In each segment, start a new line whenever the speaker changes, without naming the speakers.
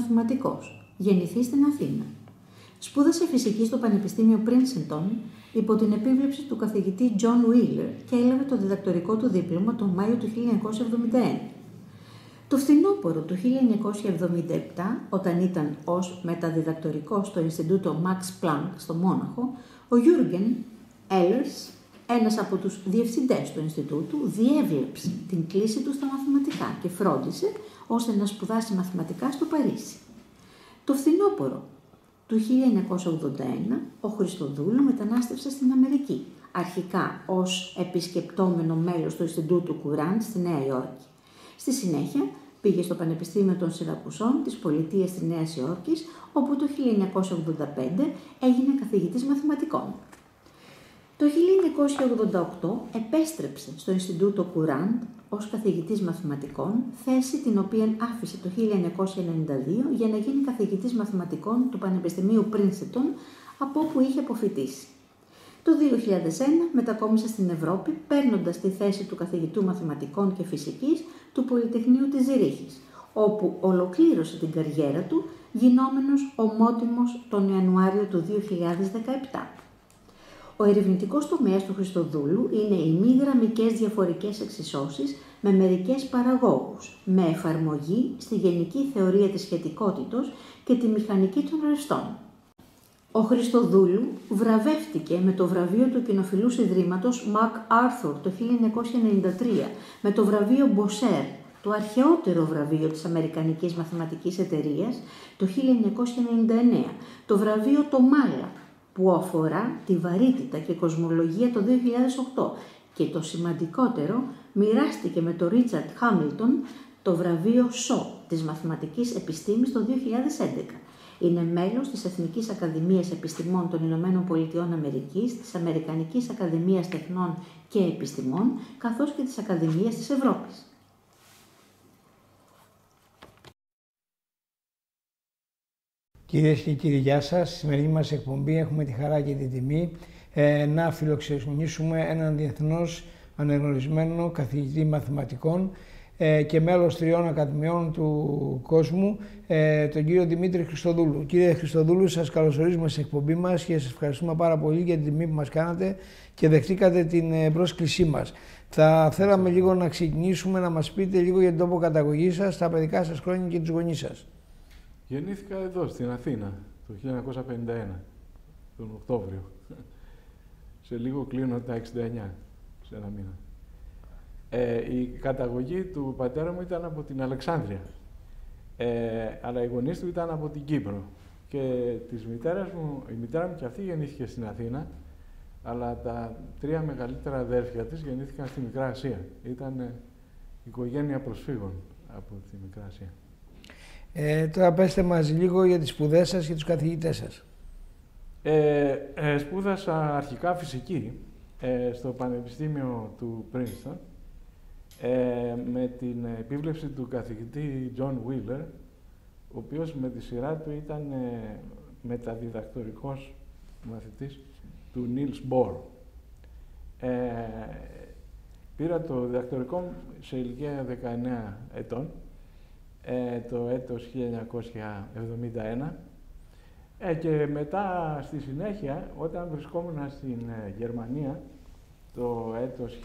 μαθηματικός, γεννηθής στην Αθήνα. Σπούδασε φυσική στο Πανεπιστήμιο Princeton υπό την επίβλεψη του καθηγητή John Wheeler και έλαβε το διδακτορικό του δίπλωμα τον Μάιο του 1971. Το φθινόπωρο του 1977, όταν ήταν ως μεταδιδακτορικός στο Ινστιτούτο Max Planck στο Μόναχο, ο Jürgen Ehlers, ένας από τους διευθυντές του Ινστιτούτου, διέβλεψε την κλίση του στα μαθηματικά και φρόντισε ώστε να σπουδάσει μαθηματικά στο Παρίσι. Το φθινόπωρο του 1981, ο Χριστοδούλου μετανάστευσε στην Αμερική, αρχικά ως επισκεπτόμενο μέλος του Ινστιτούτου Κουράντ στη Νέα Υόρκη. Στη συνέχεια πήγε στο Πανεπιστήμιο των Σιρακουσών της Πολιτείας της Νέας Υόρκης, όπου το 1985 έγινε καθηγητής μαθηματικών. Το 1988 επέστρεψε στο Ινστιτούτο Κουράντ ως καθηγητής μαθηματικών, θέση την οποία άφησε το 1992 για να γίνει καθηγητής μαθηματικών του Πανεπιστημίου Princeton, από όπου είχε αποφοιτήσει. Το 2001 μετακόμισε στην Ευρώπη, παίρνοντας τη θέση του καθηγητού μαθηματικών και φυσικής του Πολυτεχνείου της Ζηρίχης, όπου ολοκλήρωσε την καριέρα του, γινόμενος ομότιμος τον Ιανουάριο του 2017. Ο ερευνητικός τομέας του Χριστοδούλου είναι οι μη γραμμικές διαφορικές εξισώσεις με μερικές παραγόγους, με εφαρμογή στη γενική θεωρία της σχετικότητος και τη μηχανική των ρευστών. Ο Χριστοδούλου βραβεύτηκε με το βραβείο του Κοινοφιλούς Ιδρύματος MacArthur το 1993, με το βραβείο Μποσέρ, το αρχαιότερο βραβείο της Αμερικανικής Μαθηματικής Εταιρείας, το 1999, το βραβείο Τομάλα, που αφορά τη βαρύτητα και κοσμολογία το 2008 και το σημαντικότερο, μοιράστηκε με το Ρίτσαρντ Χάμιλτον το βραβείο ΣΟ της Μαθηματικής Επιστήμης το 2011. Είναι μέλος της Εθνικής Ακαδημίας Επιστημών των Ηνωμένων Πολιτειών Αμερικής, της Αμερικανικής Ακαδημίας Τεχνών και Επιστημών, καθώς και της Ακαδημίας της Ευρώπης.
Κυρίες και κύριοι, γεια σας. Στη σημερινή μας εκπομπή έχουμε τη χαρά και την τιμή να φιλοξενήσουμε έναν διεθνώς αναγνωρισμένο καθηγητή μαθηματικών και μέλος 3 ακαδημιών του κόσμου, τον κύριο Δημήτρη Χριστοδούλου. Κύριε Χριστοδούλου, σας καλωσορίζουμε στην εκπομπή μας και σας ευχαριστούμε πάρα πολύ για την τιμή που μας κάνατε και δεχτήκατε την πρόσκλησή μας. Θα θέλαμε λίγο να ξεκινήσουμε να μας πείτε λίγο για τον τόπο καταγωγής σας, τα παιδικά σας χρόνια και τους γονείς σας.
Γεννήθηκα εδώ, στην Αθήνα, το 1951, τον Οκτώβριο. Σε λίγο κλείνω τα 69, σε ένα μήνα. Η καταγωγή του πατέρα μου ήταν από την Αλεξάνδρεια, αλλά οι γονείς του ήταν από την Κύπρο. Και της μητέρας μου, η μητέρα μου και αυτή γεννήθηκε στην Αθήνα, αλλά τα 3 μεγαλύτερα αδέρφια της γεννήθηκαν στη Μικρά Ασία. Ήταν οικογένεια προσφύγων από τη Μικρά Ασία.
Τώρα πέστε μας λίγο για τις σπουδές σας και τους καθηγητές σας.
Σπούδασα αρχικά φυσική στο Πανεπιστήμιο του Princeton με την επίβλεψη του καθηγητή John Wheeler, ο οποίος με τη σειρά του ήταν μεταδιδακτορικός μαθητής του Niels Bohr. Πήρα το διδακτορικό μου σε ηλικία 19 ετών, το έτος 1971, και μετά στη συνέχεια, όταν βρισκόμουν στην Γερμανία το έτος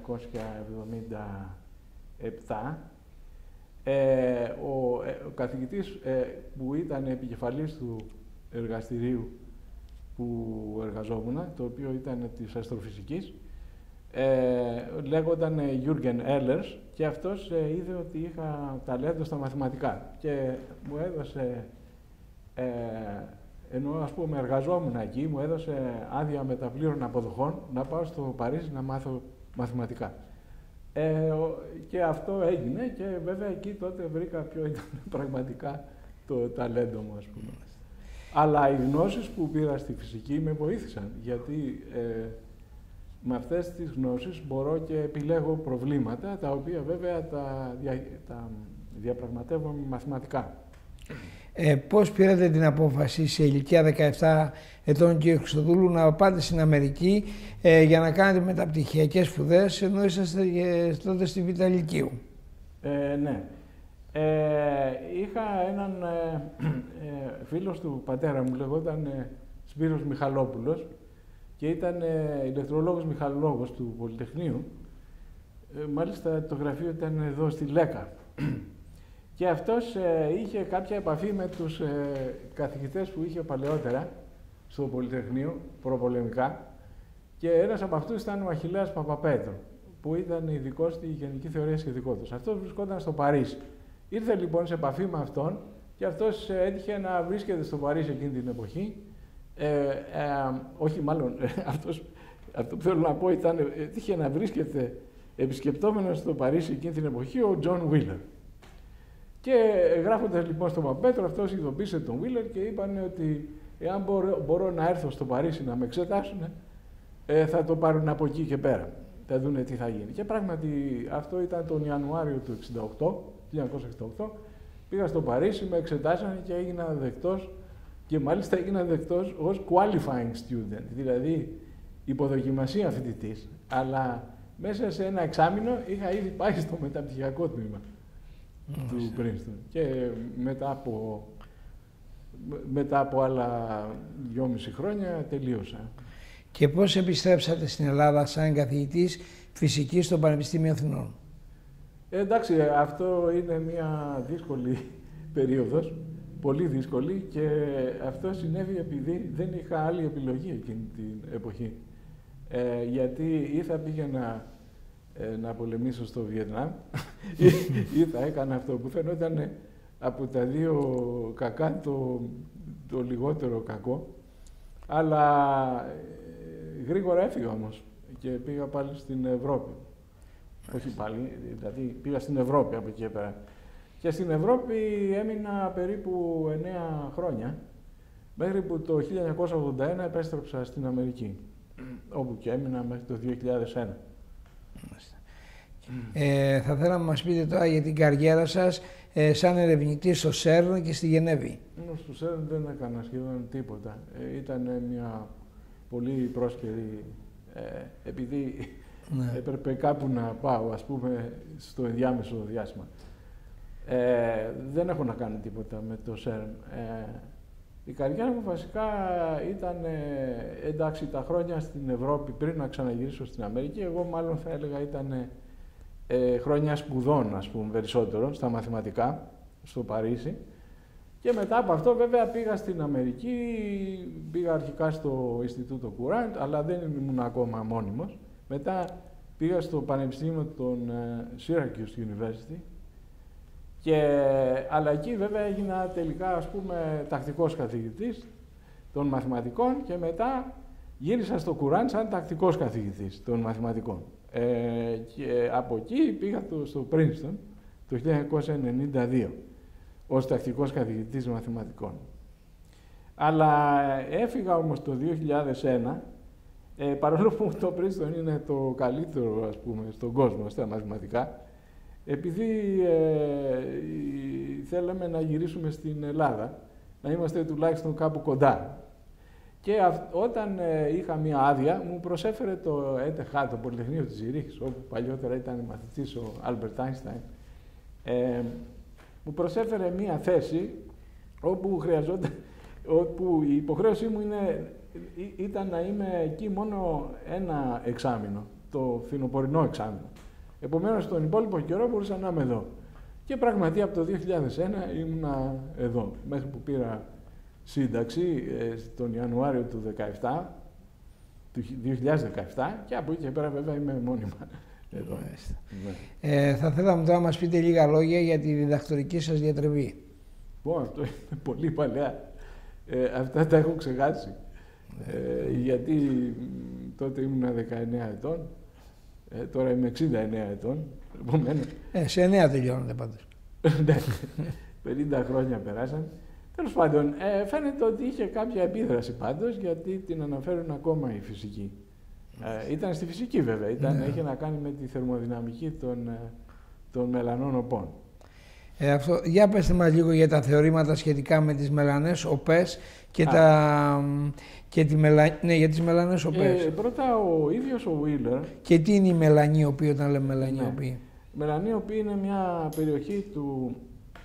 1977, ο καθηγητής που ήταν επικεφαλής του εργαστηρίου που εργαζόμουν, το οποίο ήταν της αστροφυσικής, λέγονταν Jürgen Ehlers, και αυτός είδε ότι είχα ταλέντο στα μαθηματικά και μου έδωσε, ενώ ας πούμε εργαζόμουν εκεί, μου έδωσε άδεια μεταπλήρων αποδοχών να πάω στο Παρίσι να μάθω μαθηματικά. Και αυτό έγινε και βέβαια εκεί τότε βρήκα ποιο ήταν πραγματικά το ταλέντο μου, ας πούμε. Αλλά οι γνώσεις που πήρα στη φυσική με βοήθησαν, γιατί με αυτές τις γνώσεις μπορώ και επιλέγω προβλήματα, τα οποία βέβαια τα διαπραγματεύω μαθηματικά.
Πώς πήρατε την απόφαση σε ηλικία 17 ετών, κύριε Χριστοδούλου, να πάτε στην Αμερική για να κάνετε μεταπτυχιακές σπουδές, ενώ είσαστε τότε στη Β' Λυκείου?
Ναι. Είχα έναν φίλος του πατέρα μου, λεγόταν Σπύρος Μιχαλόπουλος και ήταν ηλεκτρολόγος μηχανολόγος του Πολυτεχνείου. Μάλιστα το γραφείο ήταν εδώ στη Λέκα. Και αυτός είχε κάποια επαφή με τους καθηγητές που είχε παλαιότερα στο Πολυτεχνείο, προπολεμικά, και ένας από αυτούς ήταν ο Αχιλλέας Παπαπέτρου, που ήταν ειδικός στη γενική θεωρία σχετικότητας. Αυτός βρισκόταν στο Παρίσι. Ήρθε λοιπόν σε επαφή με αυτόν και αυτός έτυχε να βρίσκεται στο Παρίσι εκείνη την εποχή. Όχι, μάλλον, αυτό που θέλω να πω ήταν έτυχε να βρίσκεται επισκεπτόμενος στο Παρίσι εκείνη την εποχή ο Τζον Βίλερ. Και γράφοντας λοιπόν στον Παπαπέτρο, αυτός ειδοποίησε τον Βίλερ και είπαν ότι εάν μπορώ να έρθω στο Παρίσι να με εξετάσουν, θα το πάρουν από εκεί και πέρα. Θα δούνε τι θα γίνει. Και πράγματι αυτό ήταν τον Ιανουάριο του 1968. Πήγα στο Παρίσι, με εξετάσανε και έγινα δεκτός, και μάλιστα έγινα δεκτός ως qualifying student, δηλαδή υποδοκιμασία φοιτητής. Αλλά μέσα σε ένα εξάμηνο είχα ήδη πάει στο μεταπτυχιακό τμήμα του Princeton. Και μετά από άλλα 2,5 χρόνια τελείωσα.
Και πώς επιστρέψατε στην Ελλάδα σαν καθηγητής φυσικής στο Πανεπιστήμιο Αθηνών?
Εντάξει, αυτό είναι μια δύσκολη περίοδος, πολύ δύσκολη, και αυτό συνέβη επειδή δεν είχα άλλη επιλογή εκείνη την εποχή. Γιατί ή θα πήγαινα να πολεμήσω στο Βιετνάμ ή θα έκανα αυτό που φαινόταν από τα δύο κακά το λιγότερο κακό. Αλλά γρήγορα έφυγα όμως και πήγα πάλι στην Ευρώπη. Όχι πάλι, δηλαδή πήγα στην Ευρώπη από εκεί πέρα. Και στην Ευρώπη έμεινα περίπου 9 χρόνια, μέχρι που το 1981 επέστρεψα στην Αμερική, όπου και έμεινα μέχρι το 2001.
Θα θέλαμε να μας πείτε τώρα για την καριέρα σας σαν ερευνητής στο ΣΕΡΝ και στη Γενέβη.
Στο ΣΕΡΝ δεν έκανα σχεδόν τίποτα. Ήταν μια πολύ πρόσκαιρη, επειδή έπρεπε κάπου να πάω, ας πούμε, στο ενδιάμεσο διάστημα. Δεν έχω να κάνω τίποτα με το ΣΕΡΝ. Η καριέρα μου βασικά ήταν, εντάξει, τα χρόνια στην Ευρώπη πριν να ξαναγυρίσω στην Αμερική. Εγώ μάλλον θα έλεγα ήταν χρόνια σπουδών, ας πούμε, περισσότερο, στα μαθηματικά, στο Παρίσι. Και μετά από αυτό βέβαια πήγα στην Αμερική, πήγα αρχικά στο Ινστιτούτο Κουράντ, αλλά δεν ήμουν ακόμα μόνιμος. Μετά πήγα στο Πανεπιστήμιο των Syracuse University, αλλά εκεί βέβαια έγινα τελικά, ας πούμε, τακτικός καθηγητής των μαθηματικών και μετά γύρισα στο Κουράντ σαν τακτικός καθηγητής των μαθηματικών. Και από εκεί πήγα στο Princeton το 1992 ως τακτικός καθηγητής μαθηματικών. Αλλά έφυγα όμως το 2001, παρόλο που το Princeton είναι το καλύτερο, ας πούμε, στον κόσμο στα μαθηματικά, επειδή θέλαμε να γυρίσουμε στην Ελλάδα, να είμαστε τουλάχιστον κάπου κοντά. Και όταν είχα μία άδεια, μου προσέφερε το ETH, το Πολυτεχνείο της Ζηρίχης, όπου παλιότερα ήταν μαθητής ο Άλμπερτ Άινστάιν, μου προσέφερε μία θέση όπου η υποχρέωσή μου ήταν να είμαι εκεί μόνο ένα εξάμηνο, το φθινοπορεινό εξάμηνο. Επομένως, τον υπόλοιπο καιρό μπορούσα να είμαι εδώ. Και πραγματικά από το 2001 ήμουνα εδώ, μέχρι που πήρα σύνταξη τον Ιανουάριο του 2017 και από εκεί και πέρα βέβαια είμαι μόνιμα εδώ.
Θα θέλαμε τώρα να μας πείτε λίγα λόγια για τη διδακτορική σας διατριβή.
Αυτό είναι πολύ παλιά. Αυτά τα έχω ξεχάσει. Γιατί τότε ήμουν 19 ετών, τώρα είμαι 69 ετών.
Σε 9 τελειώνονται πάντως.
Ναι, 50 χρόνια περάσαν. Τέλος πάντων, φαίνεται ότι είχε κάποια επίδραση πάντως, γιατί την αναφέρουν ακόμα οι φυσικοί. Ήταν στη φυσική βέβαια, είχε να κάνει με τη θερμοδυναμική των μελανών οπών.
Για πέστε μας λίγο για τα θεωρήματα σχετικά με τις μελανές οπές και, για τις μελανές οπές.
Πρώτα ο ίδιος ο Wheeler.
Και τι είναι η μελανή οπή όταν λέμε μελανή οπή?
Μελανή οπή είναι μια περιοχή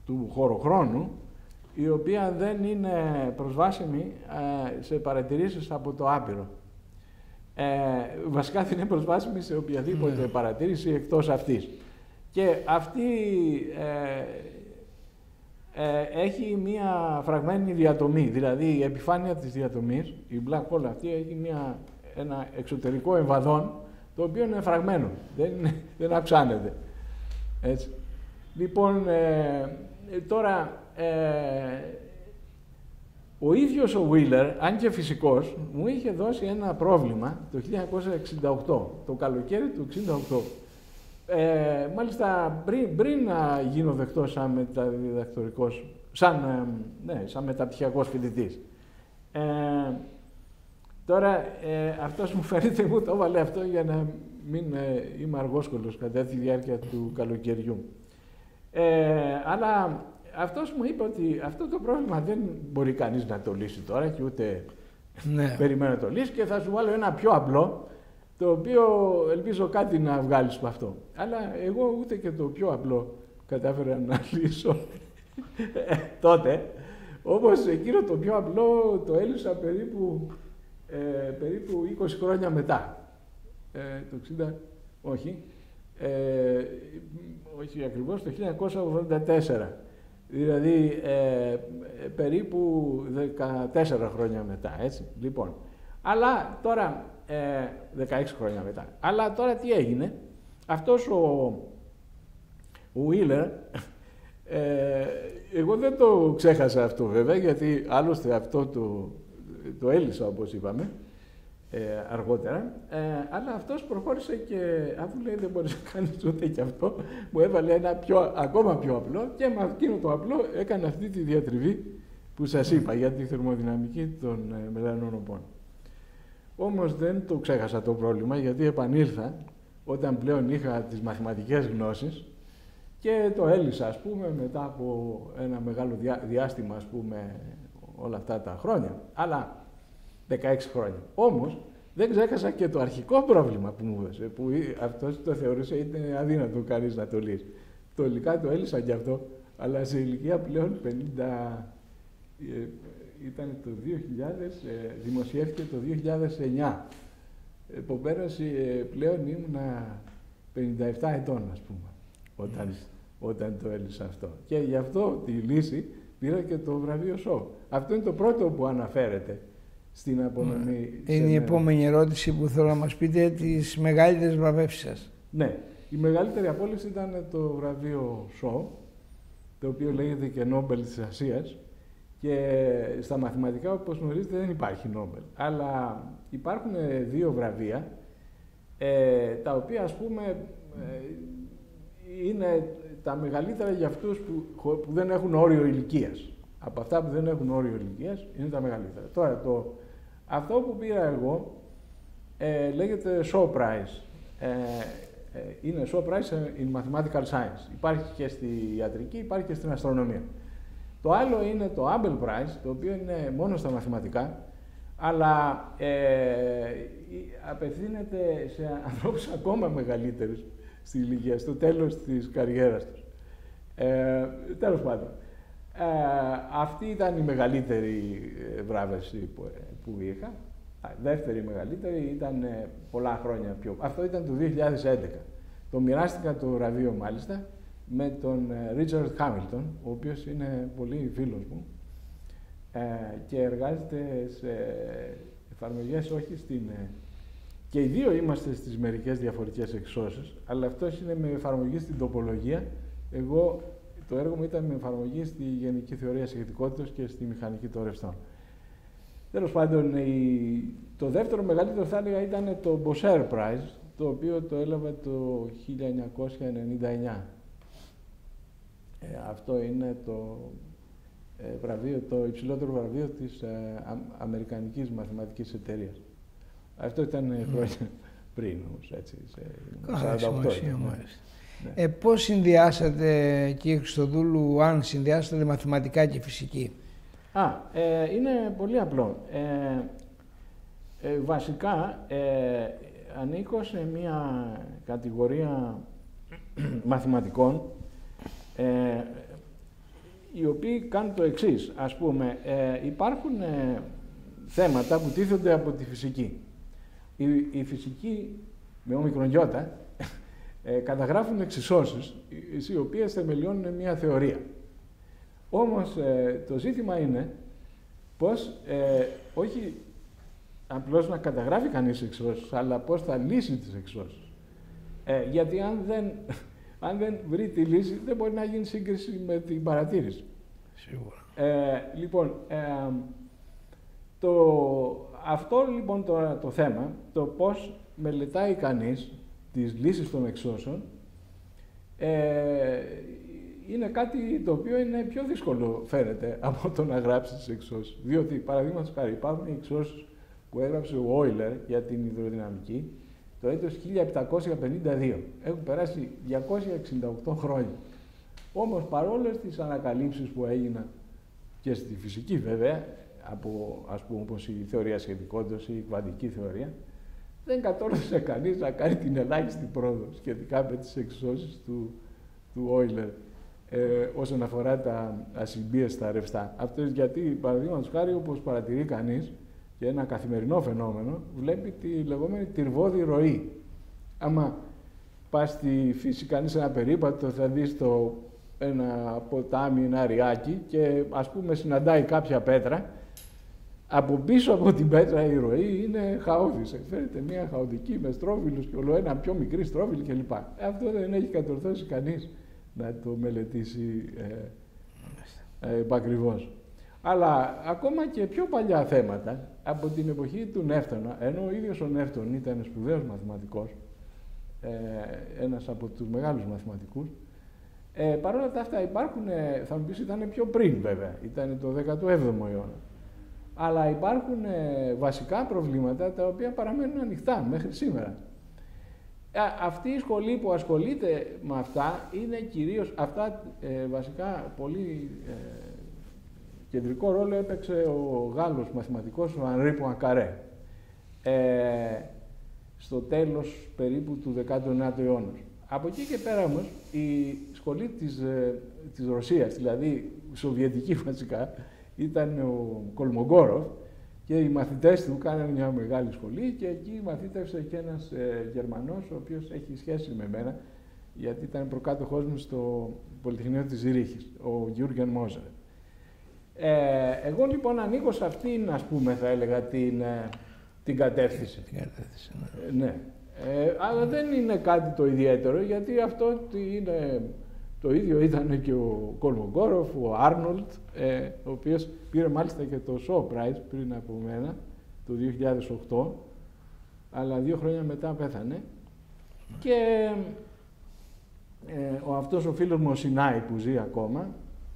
του χωροχρόνου, η οποία δεν είναι προσβάσιμη σε παρατηρήσεις από το άπειρο. Βασικά δεν είναι προσβάσιμη σε οποιαδήποτε παρατήρηση εκτός αυτής. Και αυτή έχει μία φραγμένη διατομή, δηλαδή η επιφάνεια της διατομής, η black hole αυτή έχει ένα εξωτερικό εμβαδόν, το οποίο είναι φραγμένο, δεν αυξάνεται. Έτσι. Λοιπόν, τώρα, ο ίδιος ο Wheeler, αν και φυσικός, μου είχε δώσει ένα πρόβλημα το 1968, το καλοκαίρι του 1968. Μάλιστα πριν να γίνω δεκτός σαν μεταδιδακτορικός, σαν μεταπτυχιακός φοιτητής. Τώρα, αυτός μου φαίνεται, μου το έβαλε αυτό για να μην είμαι αργόσκολος κατά τη διάρκεια του καλοκαιριού. Αλλά αυτός μου είπε ότι αυτό το πρόβλημα δεν μπορεί κανείς να το λύσει τώρα και ούτε περιμένω να το λύσει και θα σου βάλω ένα πιο απλό, το οποίο ελπίζω κάτι να βγάλεις από αυτό. Αλλά εγώ ούτε και το πιο απλό κατάφερα να λύσω τότε. Όμως εκείνο το πιο απλό το έλυσα περίπου 20 χρόνια μετά. Το 60, όχι ακριβώς, το 1984. Δηλαδή περίπου 14 χρόνια μετά, έτσι. Λοιπόν, αλλά τώρα, 16 χρόνια μετά. Αλλά τώρα τι έγινε, αυτός ο Wheeler, εγώ δεν το ξέχασα αυτό βέβαια, γιατί άλλωστε αυτό το έλυσα όπως είπαμε, αργότερα, αλλά αυτός προχώρησε και αφού λέει δεν μπορείς να κάνεις ούτε και αυτό, μου έβαλε ένα ακόμα πιο απλό και με εκείνο το απλό έκανε αυτή τη διατριβή που σας είπα για τη θερμοδυναμική των μελανονοπών. Όμως δεν το ξέχασα το πρόβλημα, γιατί επανήλθα όταν πλέον είχα τις μαθηματικές γνώσεις και το έλυσα, ας πούμε, μετά από ένα μεγάλο διάστημα, ας πούμε, όλα αυτά τα χρόνια, αλλά 16 χρόνια. Όμως, δεν ξέχασα και το αρχικό πρόβλημα που μου έδωσε, που αυτός το θεωρούσε ήταν αδύνατο κανείς να το λύσει. Τελικά το έλυσα και αυτό, αλλά σε ηλικία πλέον 50, ήταν το 2000, δημοσιεύτηκε το 2009. Επομένως, πλέον ήμουνα 57 ετών, ας πούμε, όταν το έλυσα αυτό. Και γι' αυτό τη λύση πήρα και το βραβείο Shaw. Αυτό είναι το πρώτο που αναφέρεται στην απονομή.
Είναι η επόμενη ερώτηση που θέλω να μας πείτε, τις μεγαλύτερες βραβεύσεις σας.
Ναι. Η μεγαλύτερη απόλυση ήταν το βραβείο Shaw, το οποίο λέγεται και Νόμπελ της Ασίας. Και στα μαθηματικά, όπως γνωρίζετε, δεν υπάρχει Νόμπελ. Αλλά υπάρχουν δύο βραβεία, τα οποία, ας πούμε, είναι τα μεγαλύτερα για αυτούς που δεν έχουν όριο ηλικίας. Από αυτά που δεν έχουν όριο ηλικίας, είναι τα μεγαλύτερα. Τώρα, αυτό που πήρα εγώ λέγεται Shaw Prize. Είναι Shaw Prize in Mathematical Science. Υπάρχει και στη ιατρική, υπάρχει και στην αστρονομία. Το άλλο είναι το Abel Prize, το οποίο είναι μόνο στα μαθηματικά, αλλά απευθύνεται σε ανθρώπους ακόμα μεγαλύτερους στη ηλικία, στο τέλος της καριέρας τους. Τέλος πάντων. Αυτή ήταν η μεγαλύτερη βράβευση που είχα. Δεύτερη μεγαλύτερη ήταν πολλά χρόνια πιο. Αυτό ήταν το 2011. Το μοιράστηκα το βραβείο μάλιστα με τον Ρίτσαρντ Χάμιλτον, ο οποίος είναι πολύ φίλος μου και εργάζεται σε εφαρμογές, όχι στην... Και οι δύο είμαστε στις μερικές διαφορετικές εξώσεις, αλλά αυτός είναι με εφαρμογή στην τοπολογία. Εγώ, το έργο μου ήταν με εφαρμογή στη γενική θεωρία σχετικότητας και στη μηχανική των ρευστών. Τέλος πάντων, το δεύτερο μεγαλύτερο θα έλεγα ήταν το Bosser Prize, το οποίο το έλαβε το 1999. Αυτό είναι το βραβείο, το υψηλότερο βραβείο της Αμερικανικής Μαθηματικής Εταιρείας. Αυτό ήταν χρόνια πριν, όμως, έτσι, σε 48.
Πώς συνδυάσατε, κύριε Χριστοδούλου, αν συνδυάσατε μαθηματικά και φυσική?
Είναι πολύ απλό. Βασικά, ανήκω σε μια κατηγορία μαθηματικών οι οποίοι κάνουν το εξής. Ας πούμε, υπάρχουν θέματα που τίθενται από τη φυσική. Η φυσική, με ομικρονιώτα, καταγράφουν εξισώσεις, οι οποίες θεμελιώνουν μια θεωρία. Όμως, το ζήτημα είναι πώς, όχι απλώς να καταγράφει κανείς εξισώσεις, αλλά πώς θα λύσει τις εξισώσεις. Γιατί αν δεν βρει τη λύση, δεν μπορεί να γίνει σύγκριση με την παρατήρηση.
Σίγουρα.
Λοιπόν, αυτό λοιπόν τώρα το θέμα, το πώς μελετάει κανείς τις λύσεις των εξώσεων, είναι κάτι το οποίο είναι πιο δύσκολο, φαίνεται, από το να γράψει τις εξώσεις. Διότι, παραδείγματος χάρη, υπάρχουν οι εξώσεις που έγραψε ο Euler για την υδροδυναμική το έτος 1752. Έχουν περάσει 268 χρόνια. Όμως, παρόλες τις ανακαλύψεις που έγιναν και στη φυσική βέβαια, από, ας πούμε, όπως η θεωρία σχετικότητας ή η κβαντική θεωρία, δεν κατόρθωσε κανείς να κάνει την ελάχιστη πρόοδο σχετικά με τις εξισώσεις του Euler όσον αφορά τα ασυμπίεστα ρευστά. Αυτό γιατί, παραδείγματος χάρη, όπως παρατηρεί κανείς και ένα καθημερινό φαινόμενο, βλέπει τη λεγόμενη τυρβώδη ροή. Άμα πας στη φύση, κάνεις ένα περίπατο, θα δεις ένα ποτάμι, ένα ριάκι και ας πούμε συναντάει κάποια πέτρα. Από πίσω από την πέτρα η ροή είναι χαόδης. Φέρεται μια χαοτική με στρόβιλους και ολοένα πιο μικρή στρόβιλη κλπ. Αυτό δεν έχει κατορθώσει κανείς να το μελετήσει επακριβώς. Αλλά ακόμα και πιο παλιά θέματα, από την εποχή του Νεύτωνα, ενώ ο ίδιος ο Νεύτων ήταν σπουδαίος μαθηματικός, ένας από τους μεγάλους μαθηματικούς, παρόλα αυτά υπάρχουν, θα μου πεις, ήταν πιο πριν βέβαια, ήταν το 17ο αιώνα. Αλλά υπάρχουν βασικά προβλήματα τα οποία παραμένουν ανοιχτά μέχρι σήμερα. Αυτή η σχολή που ασχολείται με αυτά είναι κυρίως, αυτά βασικά πολύ κεντρικό ρόλο έπαιξε ο Γάλλος μαθηματικός ο Ανρί Πουανκαρέ στο τέλος περίπου του 19ου αιώνα. Από εκεί και πέρα όμως η σχολή της Ρωσίας, δηλαδή σοβιετική βασικά, ήταν ο Κολμογκόροφ και οι μαθητές του κάνανε μια μεγάλη σχολή και εκεί μαθήτευσε και ένας Γερμανός ο οποίος έχει σχέση με μένα γιατί ήταν προκάτοχός μου στο Πολυτεχνείο της Ζηρίχης, ο Γιούργεν Μόζερ. Εγώ λοιπόν ανήκω σε αυτήν, ας πούμε, θα έλεγα, την κατεύθυνση. Ναι. Αλλά δεν είναι κάτι το ιδιαίτερο, γιατί αυτό είναι, το ίδιο ήταν και ο Κολμογκόροφ, ο Άρνολτ, ο οποίος πήρε μάλιστα και το Shaw Prize πριν από μένα, το 2008, αλλά 2 χρόνια μετά πέθανε. Και αυτός ο φίλος μου ο Σινάι που ζει ακόμα,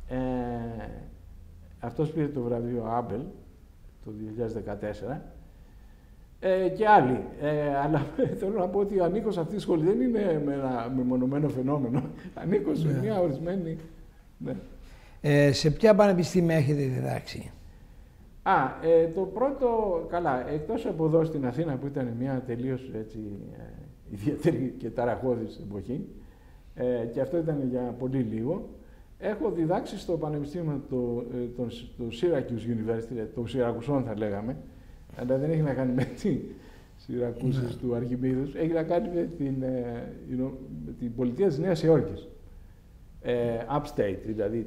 αυτός πήρε το βραβείο Άμπελ το 2014 και άλλοι. Αλλά θέλω να πω ότι ανήκω σε αυτή τη σχολή. Δεν είναι με ένα μεμονωμένο φαινόμενο. Ανήκω σε μια ορισμένη... Ναι.
Σε ποια πανεπιστήμια έχετε διδάξει?
Το πρώτο, καλά, εκτός από εδώ στην Αθήνα που ήταν μια τελείως έτσι, ιδιαίτερη και ταραχώδης εποχή και αυτό ήταν για πολύ λίγο, έχω διδάξει στο Πανεπιστήμιο του Syracuse University, των Σιρακουσών θα λέγαμε, αλλά δεν έχει να κάνει με τη Σιρακούσες του Αρχιπίδους, έχει να κάνει με την πολιτεία της Νέας Υόρκης, upstate, δηλαδή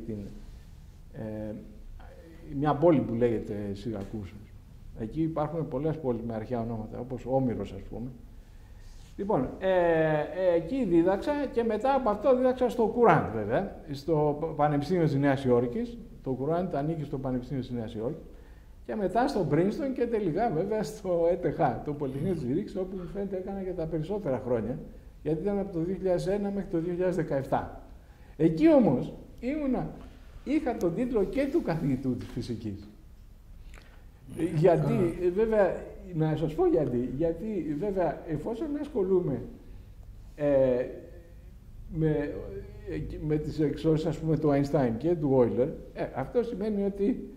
μια πόλη που λέγεται Σιρακούσες. Εκεί υπάρχουν πολλές πόλεις με αρχαία ονόματα, όπως Όμηρος ας πούμε. Λοιπόν, εκεί δίδαξα και μετά από αυτό δίδαξα στο Κουράντ βέβαια, στο Πανεπιστήμιο της Νέας Υόρκης. Το Κουράντ ανήκει στο Πανεπιστήμιο της Νέας Υόρκης και μετά στο Πρίνστον και τελικά βέβαια στο ETH, το Πολυτεχνείο της Ζηρίξης, όπου μου φαίνεται έκανα και τα περισσότερα χρόνια, γιατί ήταν από το 2001 μέχρι το 2017. Εκεί όμως είχα τον τίτλο και του καθηγητού της φυσικής. Γιατί βέβαια, να σας πω γιατί βέβαια εφόσον ασχολούμαι με τις εξώσεις ας πούμε του Einstein και του Euler, αυτό σημαίνει ότι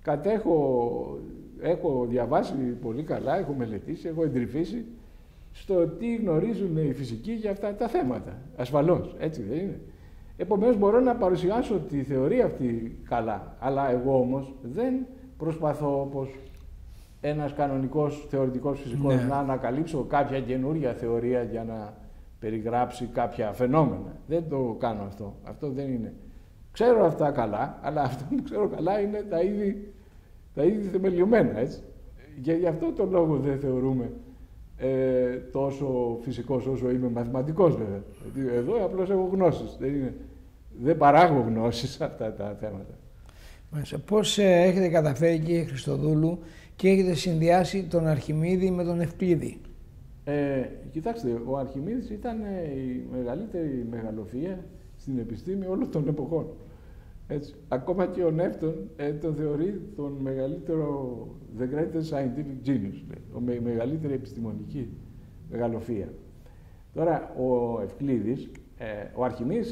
έχω διαβάσει πολύ καλά, έχω μελετήσει, έχω εντρυφήσει στο τι γνωρίζουν οι φυσικοί για αυτά τα θέματα. Ασφαλώς, έτσι δεν είναι. Επομένως μπορώ να παρουσιάσω τη θεωρία αυτή καλά, αλλά εγώ όμως δεν προσπαθώ όπως ένας κανονικός θεωρητικός φυσικός να ανακαλύψω κάποια καινούργια θεωρία για να περιγράψει κάποια φαινόμενα. Δεν το κάνω αυτό. Αυτό δεν είναι. Ξέρω αυτά καλά, αλλά αυτό που ξέρω καλά είναι τα είδη θεμελιωμένα, έτσι. Και γι' αυτό το λόγο δεν θεωρούμε τόσο φυσικός όσο είμαι μαθηματικός, βέβαια. Γιατί εδώ απλώς έχω γνώσεις. Δεν παράγω γνώσεις σε αυτά τα θέματα.
Πώς έχετε καταφέρει, κύριε Χριστοδούλου, και έχετε συνδυάσει τον Αρχιμίδη με τον Ευκλήδη?
Κοιτάξτε, ο Αρχιμίδης ήταν η μεγαλύτερη μεγαλοφυΐα στην επιστήμη όλων των εποχών. Έτσι. Ακόμα και ο Νεύτων τον θεωρεί τον μεγαλύτερο, the greatest scientific genius, η μεγαλύτερη επιστημονική μεγαλοφυΐα. Τώρα, ο Ευκλήδης, ο Αρχιμίδης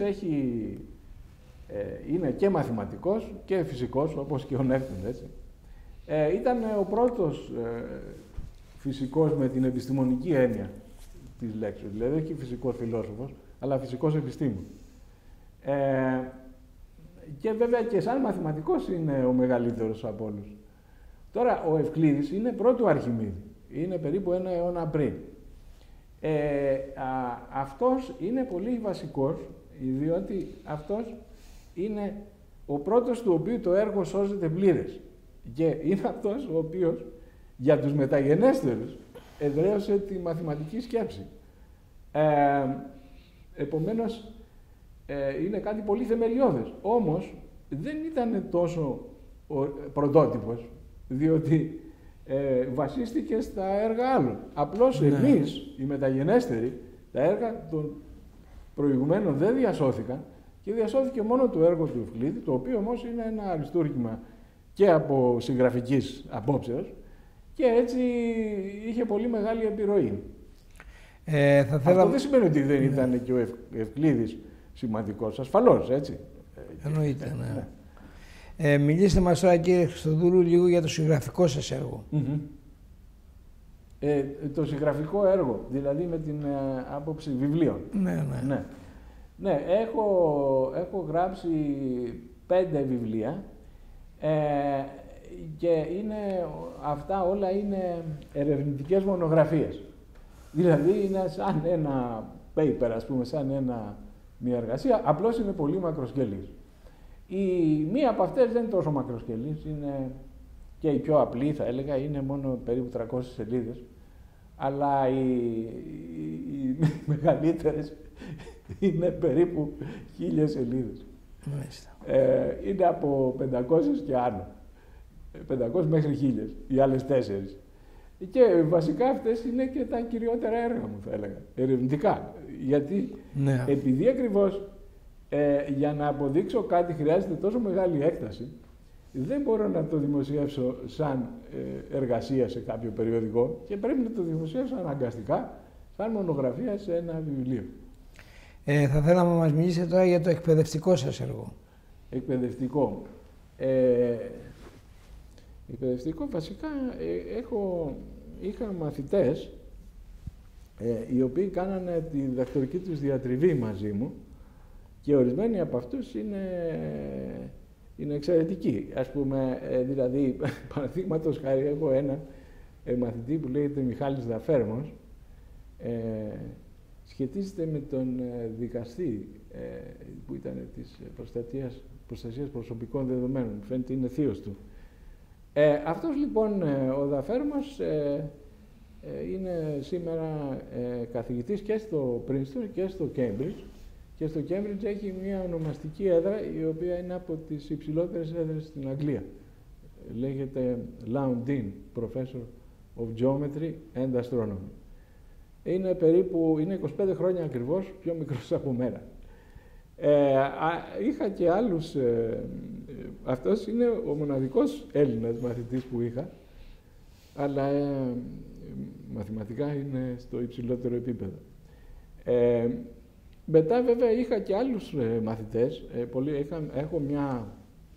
είναι και μαθηματικός και φυσικός, όπως και ο Νεύτων, έτσι. Ήταν ο πρώτος φυσικός με την επιστημονική έννοια της λέξης, δηλαδή όχι φυσικός φιλόσοφος, αλλά φυσικός επιστήμων. Και βέβαια και σαν μαθηματικός είναι ο μεγαλύτερος από όλους. Τώρα, ο Ευκλήδης είναι πρώτου Αρχιμίδη, είναι περίπου 1 αιώνα πριν. Αυτός είναι πολύ βασικός, διότι αυτός είναι ο πρώτος του οποίου το έργο σώζεται πλήρες. Και είναι αυτός ο οποίος για τους μεταγενέστερους εδραίωσε τη μαθηματική σκέψη. Επομένως, είναι κάτι πολύ θεμελιώδες. Όμως, δεν ήταν τόσο πρωτότυπος, διότι βασίστηκε στα έργα άλλων. Απλώς εμείς, οι μεταγενέστεροι, τα έργα των προηγουμένων δεν διασώθηκαν και διασώθηκε μόνο το έργο του Ευκλήδη, το οποίο όμως είναι ένα αριστούργημα και από συγγραφικής απόψεως και έτσι είχε πολύ μεγάλη επιρροή. Αυτό δεν σημαίνει ότι δεν ήταν και ο Ευκλήδης σημαντικός, ασφαλώς, έτσι.
Εννοείται, ναι. Μιλήστε μας τώρα, κύριε Χριστοδούλου, λίγο για το συγγραφικό σας έργο.
Το συγγραφικό έργο, δηλαδή με την άποψη βιβλίων. Ναι, έχω γράψει 5 βιβλία και αυτά όλα είναι ερευνητικές μονογραφίες. Δηλαδή είναι σαν ένα paper, ας πούμε, σαν μια εργασία, απλώς είναι πολύ μακροσκελής. Η μία από αυτές δεν είναι τόσο μακροσκελής, είναι και η πιο απλή, θα έλεγα, είναι μόνο περίπου 300 σελίδες, αλλά οι μεγαλύτερες είναι περίπου 1000 σελίδες. Είναι από 500 και άνω. 500 μέχρι 1000, οι άλλες 4. Και βασικά αυτές είναι και τα κυριότερα έργα μου, θα έλεγα, ερευνητικά. Γιατί επειδή ακριβώς για να αποδείξω κάτι χρειάζεται τόσο μεγάλη έκταση, δεν μπορώ να το δημοσιεύσω σαν εργασία σε κάποιο περιοδικό και πρέπει να το δημοσιεύσω αναγκαστικά σαν μονογραφία σε ένα βιβλίο.
Θα θέλαμε να μας μιλήσετε τώρα για το εκπαιδευτικό σας έργο.
Εκπαιδευτικό. Εκπαιδευτικό βασικά είχα μαθητές οι οποίοι κάνανε τη διδακτορική τους διατριβή μαζί μου και ορισμένοι από αυτούς είναι εξαιρετικοί. Ας πούμε, δηλαδή, παραδείγματος χάρη, έχω έναν μαθητή που λέγεται Μιχάλης Δαφέρμος, σχετίζεται με τον δικαστή που ήταν της προστασίας προσωπικών δεδομένων. Φαίνεται είναι θείος του. Αυτός λοιπόν ο Δαφέρμος είναι σήμερα καθηγητής και στο Princeton και στο Cambridge. Και στο Cambridge έχει μια ονομαστική έδρα η οποία είναι από τις υψηλότερες έδρες στην Αγγλία. Λέγεται Lowndean, Professor of Geometry and Astronomy. Είναι 25 χρόνια ακριβώς πιο μικρός από μένα. Είχα και άλλους, αυτός είναι ο μοναδικός Έλληνας μαθητής που είχα, αλλά μαθηματικά είναι στο υψηλότερο επίπεδο. Μετά βέβαια είχα και άλλους μαθητές, έχω μια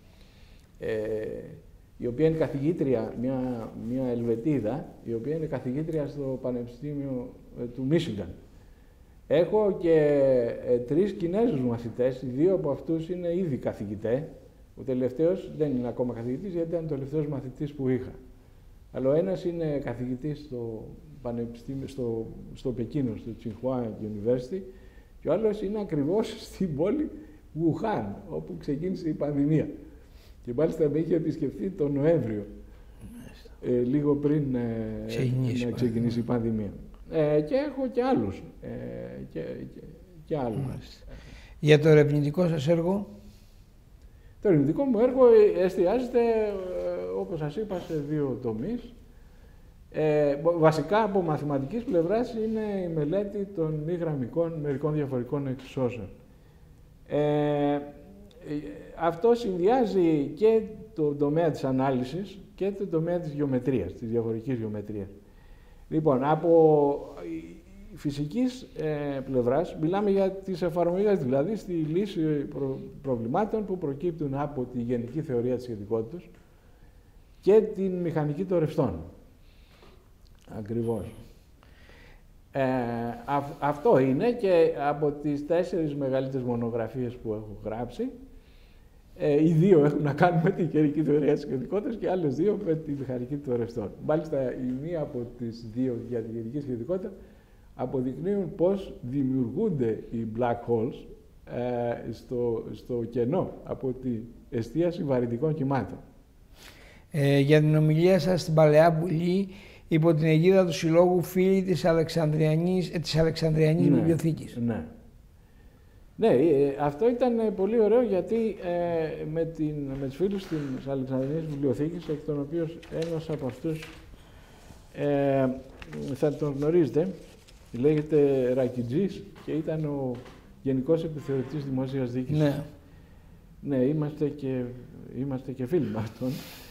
η οποία είναι καθηγήτρια, μια Ελβετίδα, η οποία είναι καθηγήτρια στο Πανεπιστήμιο του Μίσιγκαν. Έχω και 3 Κινέζους μαθητές, οι 2 από αυτούς είναι ήδη καθηγητές. Ο τελευταίος δεν είναι ακόμα καθηγητής, γιατί ήταν ο τελευταίος μαθητής που είχα. Αλλά ο ένας είναι καθηγητής στο πανεπιστήμιο, στο Πεκίνο, στο Tsinghua University, και ο άλλος είναι ακριβώς στην πόλη Wuhan, όπου ξεκίνησε η πανδημία. Και μάλιστα με είχε επισκεφθεί τον Νοέμβριο, λίγο πριν να ξεκινήσει η πανδημία. Και έχω και άλλους. Και άλλους.
Για το ερευνητικό σας έργο?
Το ερευνητικό μου έργο εστιάζεται, όπως σας είπα, σε 2 τομείς. Βασικά, από μαθηματικής πλευράς, είναι η μελέτη των μη γραμμικών μερικών διαφορικών εξισώσεων. Αυτό συνδυάζει και το τομέα της ανάλυσης και το τομέα της γεωμετρίας, της διαφορικής γεωμετρίας. Λοιπόν, από φυσικής πλευράς μιλάμε για τις εφαρμογές, δηλαδή στη λύση προβλημάτων που προκύπτουν από τη γενική θεωρία της σχετικότητας και την μηχανική των ρευστών. Ακριβώς. Αυτό είναι, και από τις 4 μεγαλύτερες μονογραφίες που έχω γράψει, οι 2 έχουν να κάνουν με τη γενική θεωρία της σχετικότητας και άλλες 2 με τη μηχανική των ρευστών. Μάλιστα, η μία από τις 2 για τη γενική σχετικότητα αποδεικνύουν πώς δημιουργούνται οι black holes στο κενό από τη εστίαση βαρυτικών κυμάτων.
Για την ομιλία σας στην Παλαιά Βουλή, υπό την αιγίδα του Συλλόγου Φίλοι της Αλεξανδριανής Βιβλιοθήκης.
Ναι. Ναι, αυτό ήταν πολύ ωραίο, γιατί με τους φίλους της Αλεξανδριανής Βιβλιοθήκης, εκ των οποίων ένας από αυτούς θα τον γνωρίζετε, λέγεται Ρακιτζής και ήταν ο Γενικός Επιθεωρητής Δημόσιας Διοίκησης.
Ναι.
Ναι, είμαστε και φίλοι με αυτόν.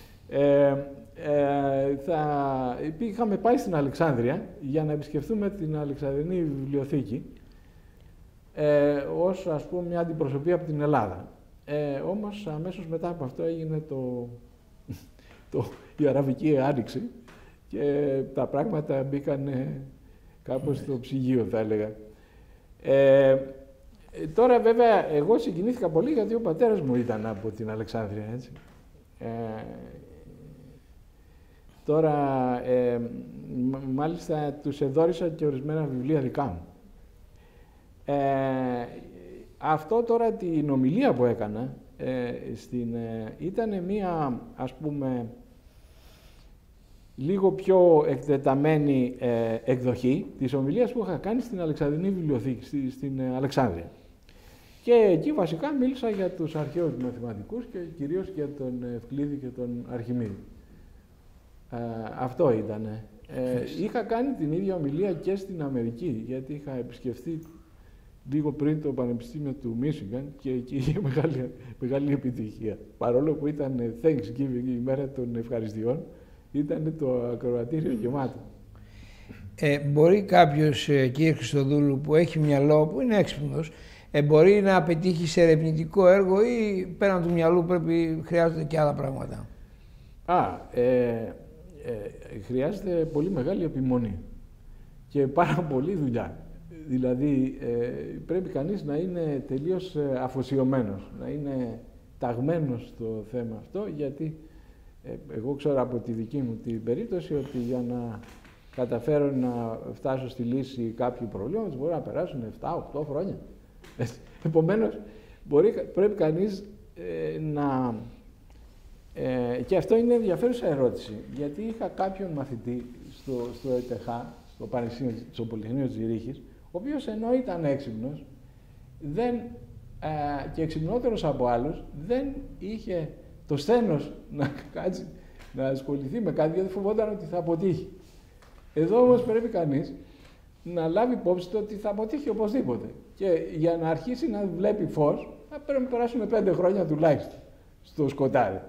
Είχαμε πάει στην Αλεξάνδρεια για να επισκεφθούμε την Αλεξανδρινή Βιβλιοθήκη ως, ας πούμε, μια αντιπροσωπεία από την Ελλάδα. Όμως αμέσως μετά από αυτό έγινε η Αραβική Άνοιξη και τα πράγματα μπήκαν κάπως στο ψυγείο, θα έλεγα. Τώρα βέβαια εγώ συγκινήθηκα πολύ, γιατί ο πατέρας μου ήταν από την Αλεξάνδρεια, έτσι. Τώρα μάλιστα τους εδώρισα και ορισμένα βιβλία δικά μου. Αυτό τώρα, την ομιλία που έκανα ήταν μία, ας πούμε, λίγο πιο εκτεταμένη εκδοχή της ομιλίας που είχα κάνει στην Αλεξανδρινή Βιβλιοθήκη, στην Αλεξάνδρεια. Και εκεί βασικά μίλησα για τους αρχαίους μαθηματικούς και κυρίως για τον Ευκλήδη και τον Αρχιμίδη. Αυτό ήταν. Είχα κάνει την ίδια ομιλία και στην Αμερική, γιατί είχα επισκεφθεί λίγο πριν το Πανεπιστήμιο του Μίσιγκαν και εκεί είχε μεγάλη επιτυχία. Παρόλο που ήταν Thanksgiving, η μέρα των ευχαριστειών, ήταν το ακροατήριο γεμάτο.
Μπορεί κάποιος, κύριε Χριστοδούλου, που έχει μυαλό, που είναι έξυπνος, μπορεί να πετύχει σε ερευνητικό έργο, ή πέραν του μυαλού χρειάζονται και άλλα πράγματα?
Χρειάζεται πολύ μεγάλη επιμονή και πάρα πολλή δουλειά. Δηλαδή πρέπει κανείς να είναι τελείως αφοσιωμένος, να είναι ταγμένος στο θέμα αυτό, γιατί εγώ ξέρω από τη δική μου την περίπτωση ότι για να καταφέρω να φτάσω στη λύση κάποιου προβλήματος μπορεί να περάσουν 7-8 χρόνια. Επομένως, πρέπει κανείς να... και αυτό είναι ενδιαφέρουσα ερώτηση, γιατί είχα κάποιον μαθητή στο ΕΤΧ, στο Πολυτεχνείο της Ζηρίχης, ο οποίος ενώ ήταν έξυπνος και εξυπνότερος από άλλους, δεν είχε το σθένος να κάτσει να ασχοληθεί με κάτι, γιατί φοβόταν ότι θα αποτύχει. Εδώ όμως πρέπει κανείς να λάβει υπόψη του ότι θα αποτύχει οπωσδήποτε. Και για να αρχίσει να βλέπει φως, θα πρέπει να περάσουμε 5 χρόνια τουλάχιστον στο σκοτάδι.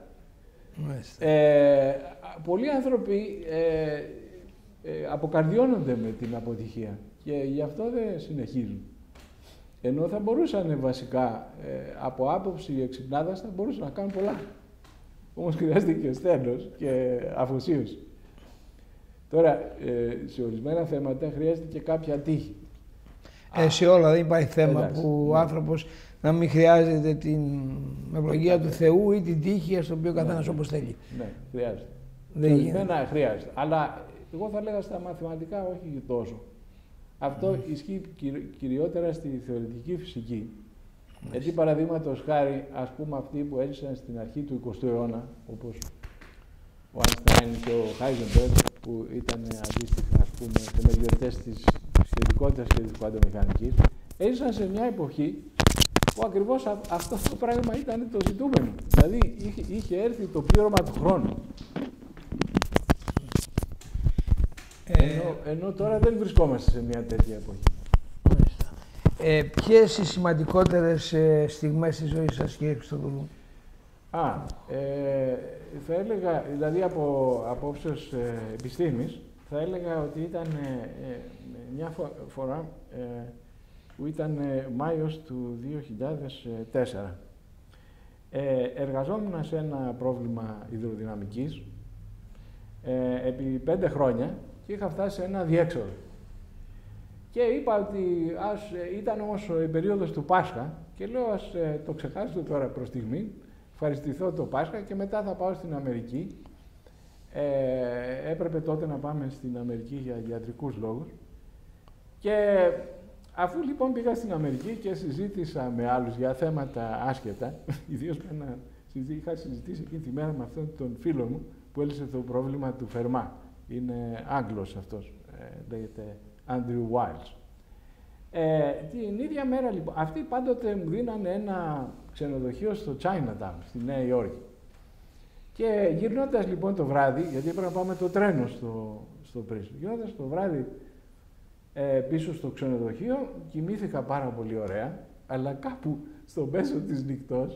Πολλοί άνθρωποι αποκαρδιώνονται με την αποτυχία και γι' αυτό δεν συνεχίζουν. Ενώ θα μπορούσαν βασικά, από άποψη εξυπνάδας, θα μπορούσαν να κάνουν πολλά. Όμως χρειάζεται και σθένος και αφοσίωση. Τώρα, σε ορισμένα θέματα χρειάζεται και κάποια τύχη.
Σε όλα δεν υπάρχει θέμα
εντάξει,
που ο
ναι.
άνθρωπος να μην χρειάζεται την ευλογία του Θεού ή την τύχη, στο οποίο καθένας όπως θέλει.
Ναι, χρειάζεται.
Δεν
Ορισμένα χρειάζεται. Αλλά εγώ θα λέγα στα μαθηματικά όχι τόσο. Αυτό ισχύει κυριότερα στη θεωρητική φυσική. Γιατί παραδείγματος χάρη, ας πούμε, αυτοί που έζησαν στην αρχή του 20ου αιώνα, όπως ο Einstein και ο Heisenberg, που ήταν αντίστοιχα, ας πούμε, θεμελιωτές της σχετικότητας και της κουαντομηχανικής, έζησαν σε μια εποχή που ακριβώς αυτό το πράγμα ήταν το ζητούμενο. Δηλαδή είχε έρθει το πλήρωμα του χρόνου. Ενώ τώρα δεν βρισκόμαστε σε μια τέτοια εποχή.
Ποιες οι σημαντικότερες στιγμές της ζωής σας, κύριε Χριστοδούλου?
Θα έλεγα, δηλαδή από απόψεως επιστήμης, θα έλεγα ότι ήταν μια φορά που ήταν Μάιος του 2004. Εργαζόμουν σε ένα πρόβλημα υδροδυναμικής επί 5 χρόνια και είχα φτάσει σε ένα διέξοδο. Και είπα ότι ήταν όμως η περίοδος του Πάσχα και λέω ας το ξεχάσω τώρα προς στιγμή, ευχαριστηθώ το Πάσχα και μετά θα πάω στην Αμερική. Έπρεπε τότε να πάμε στην Αμερική για ιατρικούς λόγους. Και αφού λοιπόν πήγα στην Αμερική και συζήτησα με άλλους για θέματα άσχετα, ιδίως είχα συζητήσει εκείνη τη μέρα με αυτόν τον φίλο μου που έλυσε το πρόβλημα του Φερμά. Είναι Άγγλος αυτός, λέγεται Andrew Wiles. Την ίδια μέρα λοιπόν, αυτοί πάντοτε μου δίνανε ένα ξενοδοχείο στο Chinatown, στη Νέα Υόρκη. Και γυρνώντας λοιπόν το βράδυ, γιατί έπρεπε να πάμε το τρένο στο Πρίσο, γυρνώντας το βράδυ πίσω στο ξενοδοχείο, κοιμήθηκα πάρα πολύ ωραία, αλλά κάπου στο μέσο της νυχτός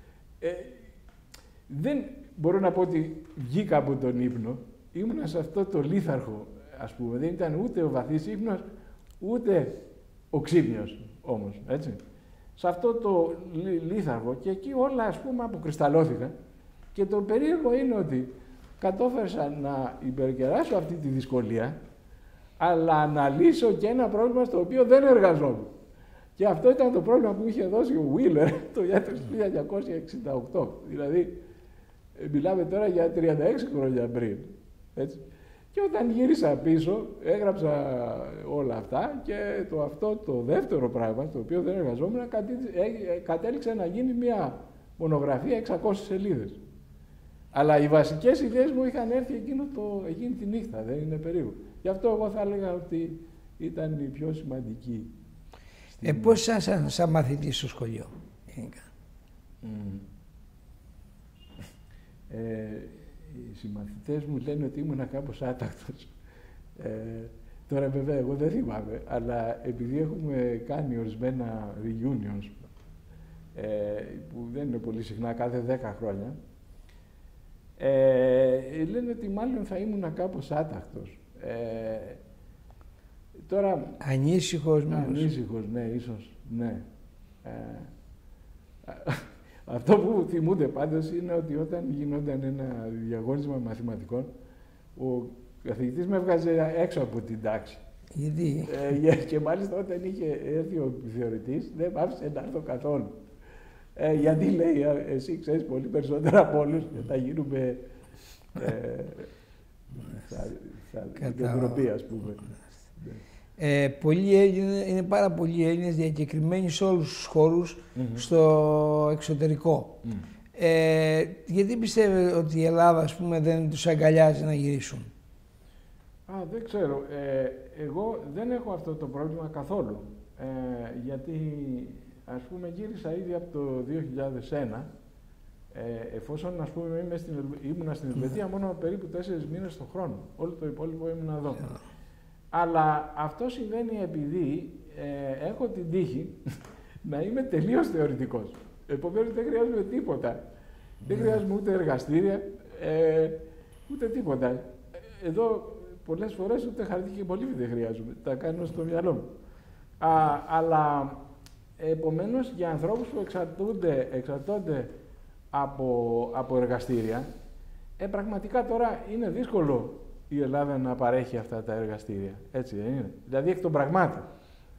δεν μπορώ να πω ότι βγήκα από τον ύπνο, ήμουνα σε αυτό το λίθαρχο, ας πούμε, δεν ήταν ούτε ο βαθύς ύπνος, ούτε ο ξύπνιος όμως, έτσι. Σε αυτό το λίθαρχο και εκεί όλα, ας πούμε, αποκρισταλώθηκαν και το περίεργο είναι ότι κατόφερσα να υπερκεράσω αυτή τη δυσκολία, αλλά να λύσω και ένα πρόβλημα στο οποίο δεν εργαζόμουν. Και αυτό ήταν το πρόβλημα που είχε δώσει ο Wheeler το 1968. Δηλαδή, μιλάμε τώρα για 36 χρόνια πριν. Έτσι. Και όταν γύρισα πίσω, έγραψα όλα αυτά και αυτό το δεύτερο πράγμα, το οποίο δεν εργαζόμουν, κατέληξε να γίνει μια μονογραφία 600 σελίδες. Αλλά οι βασικές ιδέες μου είχαν έρθει εκείνη τη νύχτα, δεν είναι περίπου. Γι' αυτό εγώ θα έλεγα ότι ήταν η πιο σημαντική.
Πώς ήσασταν σαν μαθητής στο σχολείο, γενικά?
Οι συμμαθητές μου λένε ότι ήμουν κάπως άτακτος. Τώρα βέβαια εγώ δεν θυμάμαι, αλλά επειδή έχουμε κάνει ορισμένα reunions, που δεν είναι πολύ συχνά, κάθε 10 χρόνια, λένε ότι μάλλον θα ήμουν κάπως άτακτος. Τώρα,
ανήσυχος,
ναι, ίσως, ναι. Αυτό που θυμούνται πάντως είναι ότι όταν γινόταν ένα διαγώνισμα μαθηματικών, ο καθηγητής με έβγαζε έξω από την τάξη.
Γιατί?
Και μάλιστα όταν είχε έρθει ο επιθεωρητής, δεν μ' άφησε να έρθω καθόλου. Γιατί λέει, εσύ ξέρεις πολύ περισσότερα από όλους και θα γίνουμε θα ντροπή, ας πούμε.
Είναι πάρα πολλοί Έλληνες διακεκριμένοι σε όλους τους χώρους στο εξωτερικό. Γιατί πιστεύετε ότι η Ελλάδα, ας πούμε, δεν τους αγκαλιάζει να γυρίσουν?
Δεν ξέρω. Εγώ δεν έχω αυτό το πρόβλημα καθόλου. Γιατί, ας πούμε, γύρισα ήδη από το 2001, εφόσον, ας πούμε, ήμουνα στην Ελβετία μόνο περίπου 4 μήνες το χρόνο. Όλο το υπόλοιπο ήμουν εδώ. Αλλά αυτό συμβαίνει επειδή έχω την τύχη να είμαι τελείως θεωρητικός. Επομένως δεν χρειάζομαι τίποτα. Δεν χρειάζομαι ούτε εργαστήρια, ούτε τίποτα. Εδώ πολλές φορές ούτε χαρτί και πολύβι δεν χρειάζομαι. Τα κάνω στο μυαλό μου. Αλλά επομένως για ανθρώπους που εξαρτώνται από εργαστήρια, πραγματικά τώρα είναι δύσκολο η Ελλάδα να παρέχει αυτά τα εργαστήρια. Έτσι δεν είναι? Δηλαδή εκ των πραγμάτων.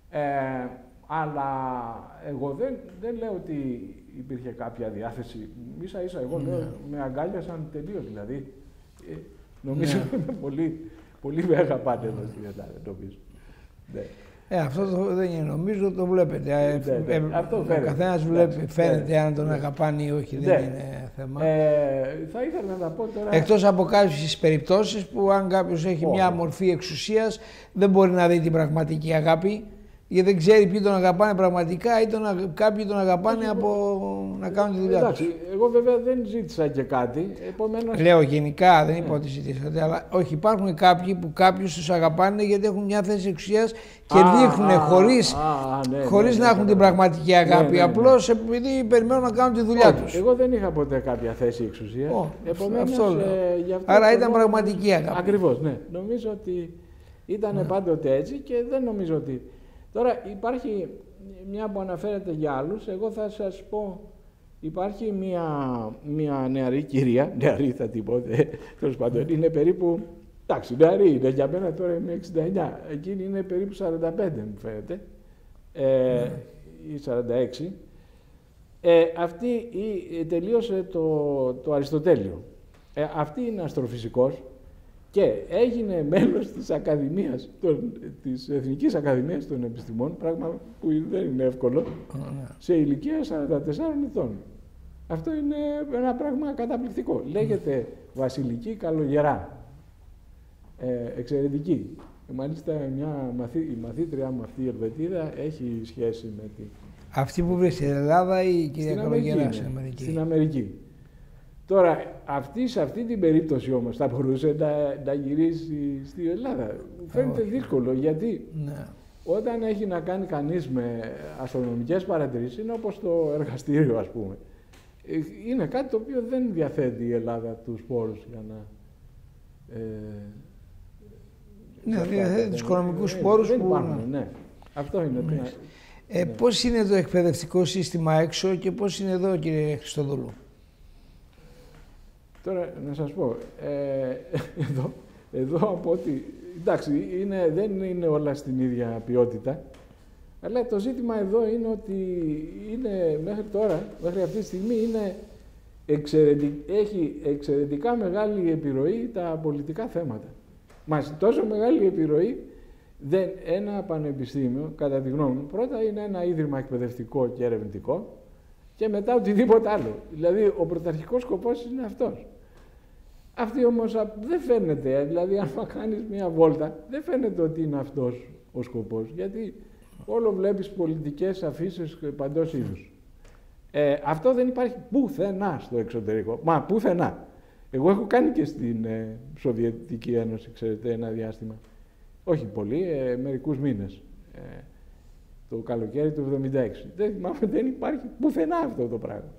Αλλά εγώ δεν λέω ότι υπήρχε κάποια διάθεση. Ίσα-ίσα εγώ λέω, με αγκάλιασαν τελείως. Δηλαδή, νομίζω είμαι πολύ με αγαπάτε εδώ στην Ελλάδα, νομίζω.
Αυτό δεν είναι, νομίζω το βλέπετε.
Αυτό
ο καθένας βλέπει, φαίνεται αν τον αγαπάνε ή όχι, δεν είναι θέμα.
Θα ήθελα να πω τώρα...
Εκτός από κάποιες περιπτώσεις που αν κάποιος έχει μια μορφή εξουσίας δεν μπορεί να δει την πραγματική αγάπη, γιατί δεν ξέρει ποιοι τον αγαπάνε πραγματικά ή κάποιοι τον αγαπάνε από να κάνουν τη δουλειά τους.
Εγώ βέβαια δεν ζήτησα και κάτι, επομένως...
Λέω γενικά, δεν είπα ότι ζητήσατε, αλλά όχι, υπάρχουν κάποιοι που κάποιους τους αγαπάνε γιατί έχουν μια θέση εξουσίας και δείχνουν χωρίς να έχουν την πραγματική αγάπη, απλώς επειδή περιμένουν να κάνουν τη δουλειά τους.
Εγώ δεν είχα ποτέ κάποια θέση εξουσίας, επομένως...
Άρα ήταν πραγματική αγάπη.
Ακριβώς, ναι. Νομίζω ότι ήταν πάντοτε έτσι και δεν νομίζω ότι... Τώρα υπάρχει μια που αναφέρεται για άλλους, εγώ θα σας πω, υπάρχει μια νεαρή κυρία, νεαρή θα την πω, τέλος πάντων, είναι περίπου, εντάξει, νεαρή είναι, για μένα τώρα είμαι 69, εκείνη είναι περίπου 45 μου φαίνεται, ή 46, αυτή τελείωσε το Αριστοτέλειο, αυτή είναι αστροφυσικός, και έγινε μέλος της Ακαδημίας, της Εθνικής Ακαδημίας των Επιστημών, πράγμα που δεν είναι εύκολο, σε ηλικία 44 ετών. Αυτό είναι ένα πράγμα καταπληκτικό. Λέγεται Βασιλική Καλογερά. Εξαιρετική. Μάλιστα η μαθήτριά μου αυτή η Ελβετίδα έχει σχέση με τη...
Αυτή που βρίσκεται στην Ελλάδα ή η κυρία Καλογερά
στην Αμερική. Στην Αμερική. Τώρα, σε αυτή την περίπτωση όμως θα μπορούσε να γυρίσει στη Ελλάδα. Φαίνεται δύσκολο, γιατί όταν έχει να κάνει κανείς με αστρονομικές παρατηρήσεις, είναι όπως το εργαστήριο, ας πούμε. Είναι κάτι το οποίο δεν διαθέτει η Ελλάδα τους πόρους για να...
διαθέτει τους οικονομικούς πόρους
δεν
που...
υπάρχουν, ναι. Αυτό είναι.
Πώς είναι το εκπαιδευτικό σύστημα έξω και πώς είναι εδώ, κύριε Χριστοδούλου?
Τώρα, να σας πω, εδώ από ότι, εντάξει, δεν είναι όλα στην ίδια ποιότητα, αλλά το ζήτημα εδώ είναι ότι μέχρι τώρα, μέχρι αυτή τη στιγμή, έχει εξαιρετικά μεγάλη επιρροή τα πολιτικά θέματα. Μας τόσο μεγάλη επιρροή, ένα πανεπιστήμιο, κατά τη γνώμη μου, πρώτα είναι ένα ίδρυμα εκπαιδευτικό και ερευνητικό, και μετά οτιδήποτε άλλο. Δηλαδή, ο πρωταρχικός σκοπός είναι αυτός. Αυτή όμως δεν φαίνεται, δηλαδή αν κάνεις μία βόλτα, δεν φαίνεται ότι είναι αυτός ο σκοπός, γιατί όλο βλέπεις πολιτικές αφήσεις παντός είδους. Αυτό δεν υπάρχει πουθενά στο εξωτερικό, μα πουθενά. Εγώ έχω κάνει και στην Σοβιετική Ένωση, ξέρετε, ένα διάστημα, όχι πολύ, μερικούς μήνες, το καλοκαίρι του 1976. Δεν θυμάμαι, δεν υπάρχει πουθενά αυτό το πράγμα.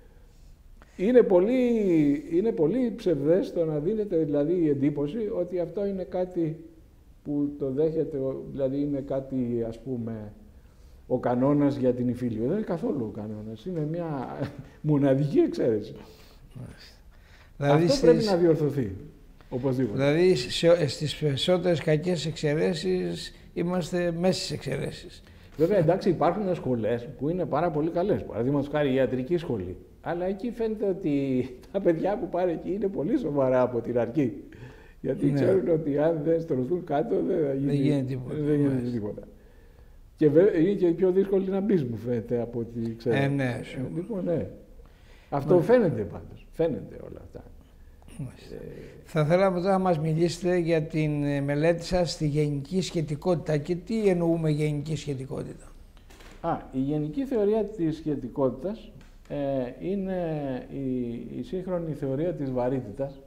Είναι πολύ ψευδές το να δίνεται δηλαδή η εντύπωση ότι αυτό είναι κάτι που το δέχεται, δηλαδή είναι κάτι, ας πούμε, ο κανόνας για την υφήλιο. Δεν είναι καθόλου ο κανόνας, είναι μια μοναδική εξαίρεση. Δηλαδή αυτό πρέπει να διορθωθεί, οπωσδήποτε.
Δηλαδή στις περισσότερες κακές εξαιρέσεις είμαστε μέσα στις εξαιρέσεις.
Βέβαια, εντάξει, υπάρχουν σχολές που είναι πάρα πολύ καλές. Παραδείγματος χάρη η ιατρική σχολή. Αλλά εκεί φαίνεται ότι τα παιδιά που πάνε εκεί είναι πολύ σοβαρά από την αρχή. Γιατί ξέρουν ότι αν δεν στρωθούν κάτω δεν γίνεται τίποτα. Και είναι και πιο δύσκολο να μπεις, μου φαίνεται, από ό,τι ξέρω. Λοιπόν, ναι. Αυτό φαίνεται πάντως. Φαίνεται όλα αυτά.
Θα θέλαμε τώρα να μας μιλήσετε για την μελέτη σας στη γενική σχετικότητα και τι εννοούμε γενική σχετικότητα.
Η γενική θεωρία της σχετικότητας είναι η σύγχρονη θεωρία της βαρύτητας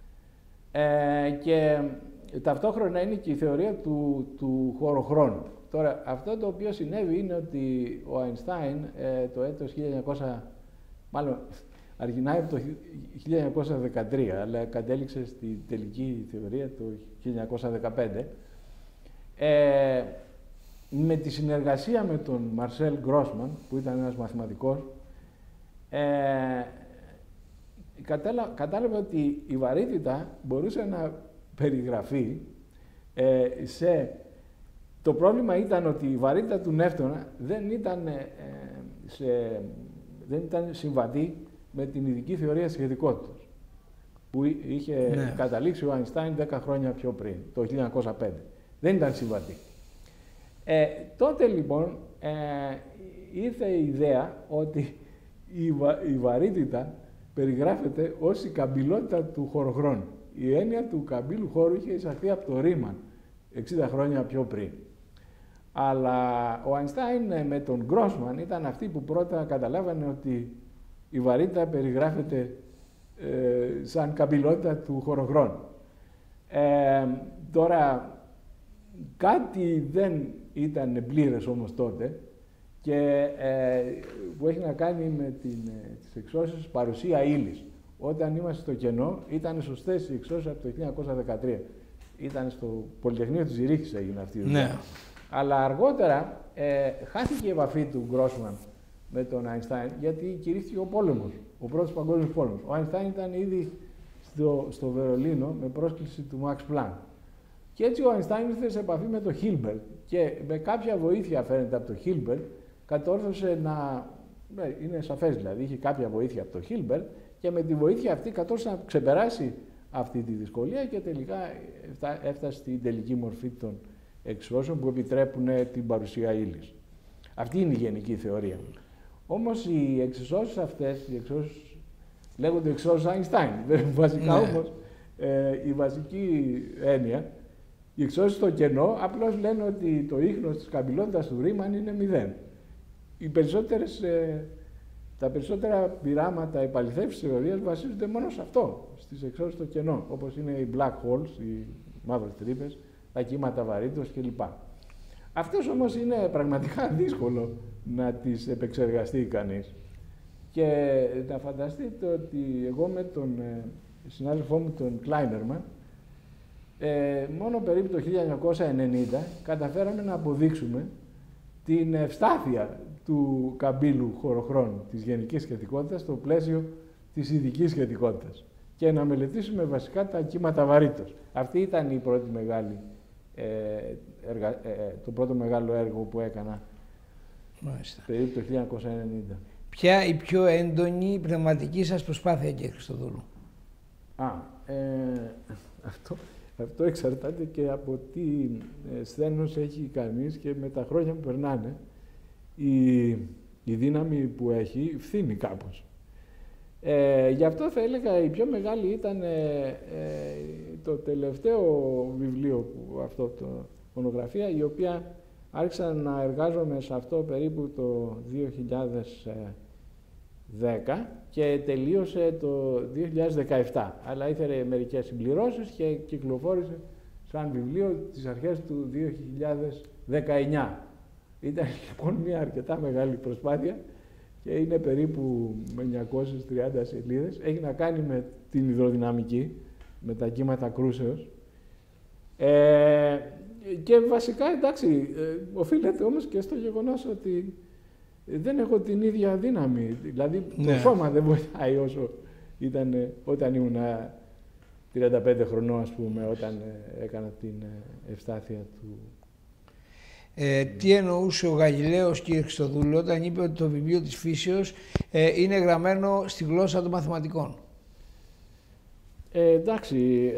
και ταυτόχρονα είναι και η θεωρία του χωροχρόνου. Τώρα, αυτό το οποίο συνέβη είναι ότι ο Αϊνστάιν το έτος 1900, αρχινάει από το 1913, αλλά κατέληξε στη τελική θεωρία το 1915, με τη συνεργασία με τον Μαρσέλ Γκρόσμαν, που ήταν ένας μαθηματικός, κατάλαβε ότι η βαρύτητα μπορούσε να περιγραφεί σε Το πρόβλημα ήταν ότι η βαρύτητα του νεύτωνα δεν ήταν συμβατή με την ειδική θεωρία της σχετικότητας που είχε καταλήξει ο Αϊνστάιν 10 χρόνια πιο πριν, το 1905. Δεν ήταν συμβατή. Τότε λοιπόν ήρθε η ιδέα ότι η βαρύτητα περιγράφεται ως η καμπυλότητα του χωροχρόνου. Η έννοια του καμπύλου χώρου είχε εισαχθεί από το Ρίμαν 60 χρόνια πιο πριν. Αλλά ο Αϊνστάιν με τον Γκρόσμαν ήταν αυτοί που πρώτα καταλάβανε ότι η βαρύτητα περιγράφεται σαν καμπυλότητα του χωροχρόνου. Τώρα, κάτι δεν ήταν πλήρες όμως τότε και που έχει να κάνει με τις εξώσεις παρουσία ύλης. Όταν είμαστε στο κενό, ήταν σωστές οι εξώσεις από το 1913. Ήταν στο Πολυτεχνείο της Ζηρίχης έγινε αυτή η δουλειά. Αλλά αργότερα χάθηκε η επαφή του Γκρόσμαν με τον Αϊνστάιν γιατί κηρύχθηκε ο πόλεμος, ο πρώτος παγκόσμιος πόλεμος. Ο Αϊνστάιν ήταν ήδη στο Βερολίνο με πρόσκληση του Μαξ Πλάνκ. Και έτσι ο Αϊνστάιν ήρθε σε επαφή με τον Χίλμπερτ και με κάποια βοήθεια φαίνεται από τον Χίλμπερτ κατόρθωσε να. Είναι σαφές δηλαδή, είχε κάποια βοήθεια από τον Χίλμπερτ και με τη βοήθεια αυτή κατόρθωσε να ξεπεράσει αυτή τη δυσκολία και τελικά έφτασε στην τελική μορφή των εξώσεων που επιτρέπουν την παρουσία ύλης. Αυτή είναι η γενική θεωρία. Όμως οι εξισώσεις αυτές, λέγονται εξισώσεις Αϊνστάιν. Βασικά όμως η βασική έννοια, οι εξισώσεις στο κενό απλώς λένε ότι το ίχνος της καμπυλότητας του Ρίμαν είναι 0. Τα περισσότερα πειράματα επαληθεύσης της θεωρίας βασίζονται μόνο σε αυτό, στις εξισώσεις στο κενό, όπως είναι οι black holes, οι μαύρες τρύπες, τα κύματα βαρύτητος κλπ. Αυτές όμως είναι πραγματικά δύσκολο να τις επεξεργαστεί κανείς. Και να φανταστείτε ότι εγώ με τον συνάδελφό μου, τον Κλάινερμαν, μόνο περίπου το 1990 καταφέραμε να αποδείξουμε την ευστάθεια του καμπύλου χωροχρόνου της γενικής σχετικότητας στο πλαίσιο της ειδικής σχετικότητας και να μελετήσουμε βασικά τα κύματα βαρύτητος. Αυτή ήταν η πρώτη μεγάλη, το πρώτο μεγάλο έργο που έκανα περίπου το 1990.
Ποια η πιο έντονη πνευματική σας προσπάθεια, κύριε Χριστοδούλου?
Αυτό εξαρτάται και από τι σθένος έχει κανείς και με τα χρόνια που περνάνε. Η δύναμη που έχει φθήνει κάπως. Γι' αυτό θα έλεγα η πιο μεγάλη ήταν το τελευταίο βιβλίο, αυτό το μονογραφία, η οποία άρχισα να εργάζομαι σε αυτό περίπου το 2010 και τελείωσε το 2017. Αλλά ήθελε μερικές συμπληρώσεις και κυκλοφόρησε σαν βιβλίο τις αρχές του 2019. Ήταν λοιπόν μια αρκετά μεγάλη προσπάθεια και είναι περίπου με 930 σελίδες. Έχει να κάνει με την υδροδυναμική, με τα κύματα κρούσεως. Και βασικά, εντάξει, οφείλεται όμως και στο γεγονός ότι δεν έχω την ίδια δύναμη. Δηλαδή, το σώμα δεν βοηθάει όσο ήταν όταν ήμουν 35 χρονών, ας πούμε, όταν έκανα την ευστάθεια του.
Τι εννοούσε ο Γαλιλαίος, κύριε Χριστοδούλου, όταν είπε ότι το βιβλίο της φύσεως είναι γραμμένο στη γλώσσα των μαθηματικών?
Εντάξει,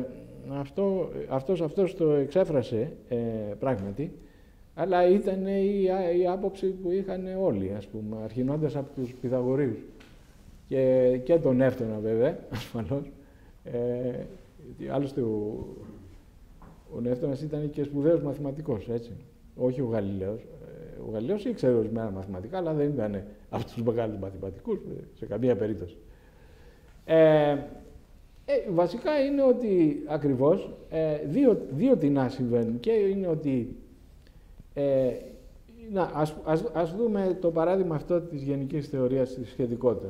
αυτός το εξέφρασε πράγματι, αλλά ήταν η άποψη που είχαν όλοι, ας πούμε, αρχινώντας από τους Πυθαγορείους και τον Νεύτωνα βέβαια, ασφαλώς. Άλλωστε ο Νεύτωνας ήταν και σπουδαίος μαθηματικός, έτσι. Όχι ο Γαλιλαίος. Ο Γαλιλαίος ήξερε ορισμένα μαθηματικά, αλλά δεν ήταν από τους μεγάλους μαθηματικούς σε καμία περίπτωση. Βασικά είναι ότι ακριβώς δύο τινά συμβαίνουν και είναι ότι ας δούμε το παράδειγμα αυτό της γενικής θεωρίας της σχετικότητας.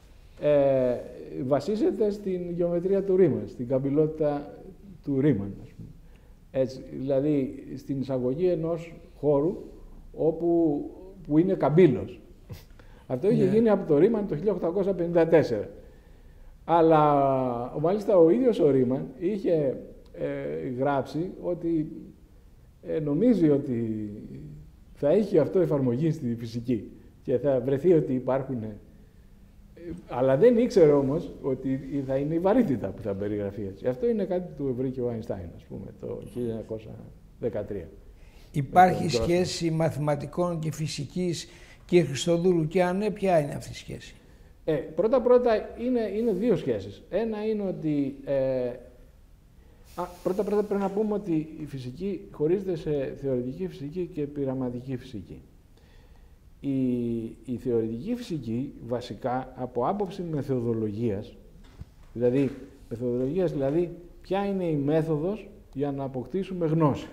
Βασίζεται στην γεωμετρία του Ρίμαν, στην καμπυλότητα του Ρίμαν, ας πούμε. Έτσι, δηλαδή στην εισαγωγή ενός χώρου που είναι καμπύλος. Αυτό είχε γίνει από το Ρίμαν το 1854. Αλλά μάλιστα ο ίδιος ο Ρίμαν είχε γράψει ότι νομίζει ότι θα έχει αυτό εφαρμογή στη φυσική και θα βρεθεί ότι υπάρχουν. Αλλά δεν ήξερε όμως ότι θα είναι η βαρύτητα που θα περιγραφεί έτσι. Αυτό είναι κάτι που βρήκε ο Αϊνστάιν, ας πούμε, το 1913.
Υπάρχει σχέση μαθηματικών και φυσικής, κύριε Χριστοδούλου, και αν ναι, ποια είναι αυτή η σχέση?
Πρώτα είναι δύο σχέσεις. Ένα είναι ότι πρώτα πρέπει να πούμε ότι η φυσική χωρίζεται σε θεωρητική φυσική και πειραματική φυσική. Η θεωρητική φυσική βασικά από άποψη μεθοδολογίας, δηλαδή ποια είναι η μέθοδος για να αποκτήσουμε γνώση.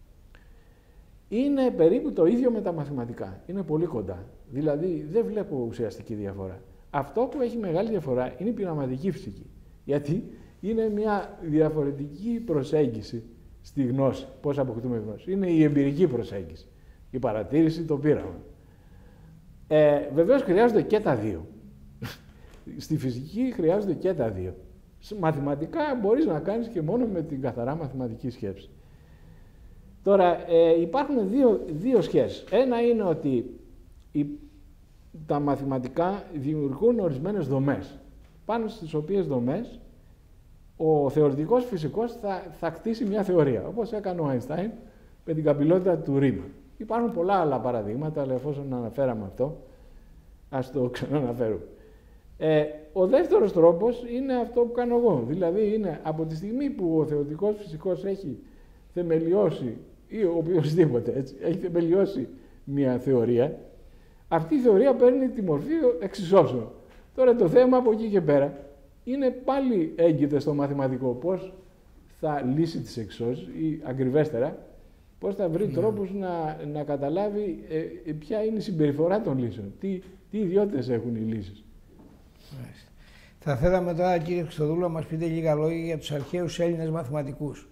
Είναι περίπου το ίδιο με τα μαθηματικά. Είναι πολύ κοντά. Δηλαδή δεν βλέπω ουσιαστική διαφορά. Αυτό που έχει μεγάλη διαφορά είναι η πειραματική φυσική. Γιατί είναι μια διαφορετική προσέγγιση στη γνώση. Πώς αποκτούμε γνώση. Είναι η εμπειρική προσέγγιση. Η παρατήρηση, το πείραμα. Βεβαίως χρειάζονται και τα δύο. Στη φυσική χρειάζονται και τα δύο. Μαθηματικά μπορείς να κάνεις και μόνο με την καθαρά μαθηματική σκέψη. Τώρα υπάρχουν δύο σχέσεις. Ένα είναι ότι τα μαθηματικά δημιουργούν ορισμένες δομές. Πάνω στις οποίες δομές ο θεωρητικός φυσικός θα κτίσει μια θεωρία, όπως έκανε ο Αϊνστάιν με την καπηλότητα του Ρίμαν. Υπάρχουν πολλά άλλα παραδείγματα, αλλά εφόσον αναφέραμε αυτό, ας το ξαναναφέρουμε. Ο δεύτερος τρόπος είναι αυτό που κάνω εγώ. Δηλαδή είναι από τη στιγμή που ο θεωρητικός φυσικός έχει θεμελιώσει, ή οποιοσδήποτε έτσι, έχει θεμελιώσει μια θεωρία, αυτή η θεωρία παίρνει τη μορφή εξισώσεων. Τώρα το θέμα από εκεί και πέρα είναι πάλι έγκυται στο μαθηματικό πώς θα λύσει τις εξισώσεις ή ακριβέστερα πώς θα βρει τρόπους να καταλάβει ποια είναι η συμπεριφορά των λύσεων, τι ιδιότητες έχουν οι λύσεις.
Θα θέλαμε τώρα, κύριε Χριστοδούλου, να μας πείτε λίγα λόγια για τους αρχαίους Έλληνες μαθηματικούς.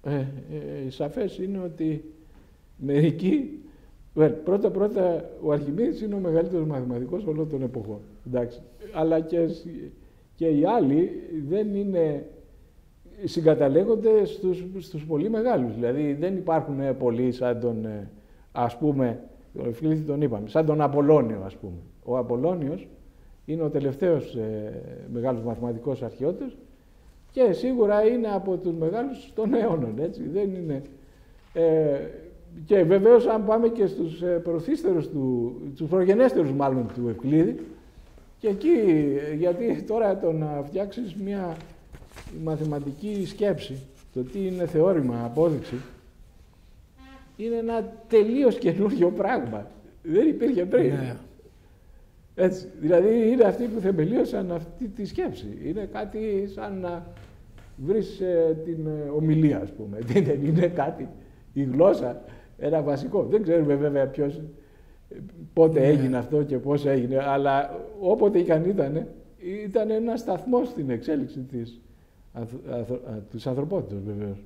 Σαφές είναι ότι μερικοί, πρώτα ο Αρχιμίδης είναι ο μεγαλύτερος μαθηματικός όλων των εποχών. Εντάξει. Αλλά και οι άλλοι δεν είναι, συγκαταλέγονται στους πολύ μεγάλους. Δηλαδή δεν υπάρχουν πολλοί σαν τον, ας πούμε, τον είπαμε, σαν τον Απολώνιο, ας πούμε. Ο Απολώνιος είναι ο τελευταίος μεγάλος μαθηματικός αρχαιότερος και σίγουρα είναι από τους μεγάλους των αιώνων, έτσι. Δεν είναι, και βεβαίως αν πάμε και στους προθύστερους τους προγενέστερους μάλλον του Ευκλήδη, και εκεί, γιατί τώρα το να φτιάξεις μια μαθηματική σκέψη, το τι είναι θεώρημα, απόδειξη, είναι ένα τελείως καινούργιο πράγμα. Δεν υπήρχε πριν. Ναι. Έτσι, δηλαδή είναι αυτοί που θεμελίωσαν αυτή τη σκέψη. Είναι κάτι σαν να βρεις την ομιλία, ας πούμε. Δεν είναι κάτι, η γλώσσα, ένα βασικό. Δεν ξέρουμε βέβαια πότε έγινε αυτό και πώς έγινε, αλλά όποτε ήταν ένα σταθμό στην εξέλιξη της ανθρωπότητας βεβαίως.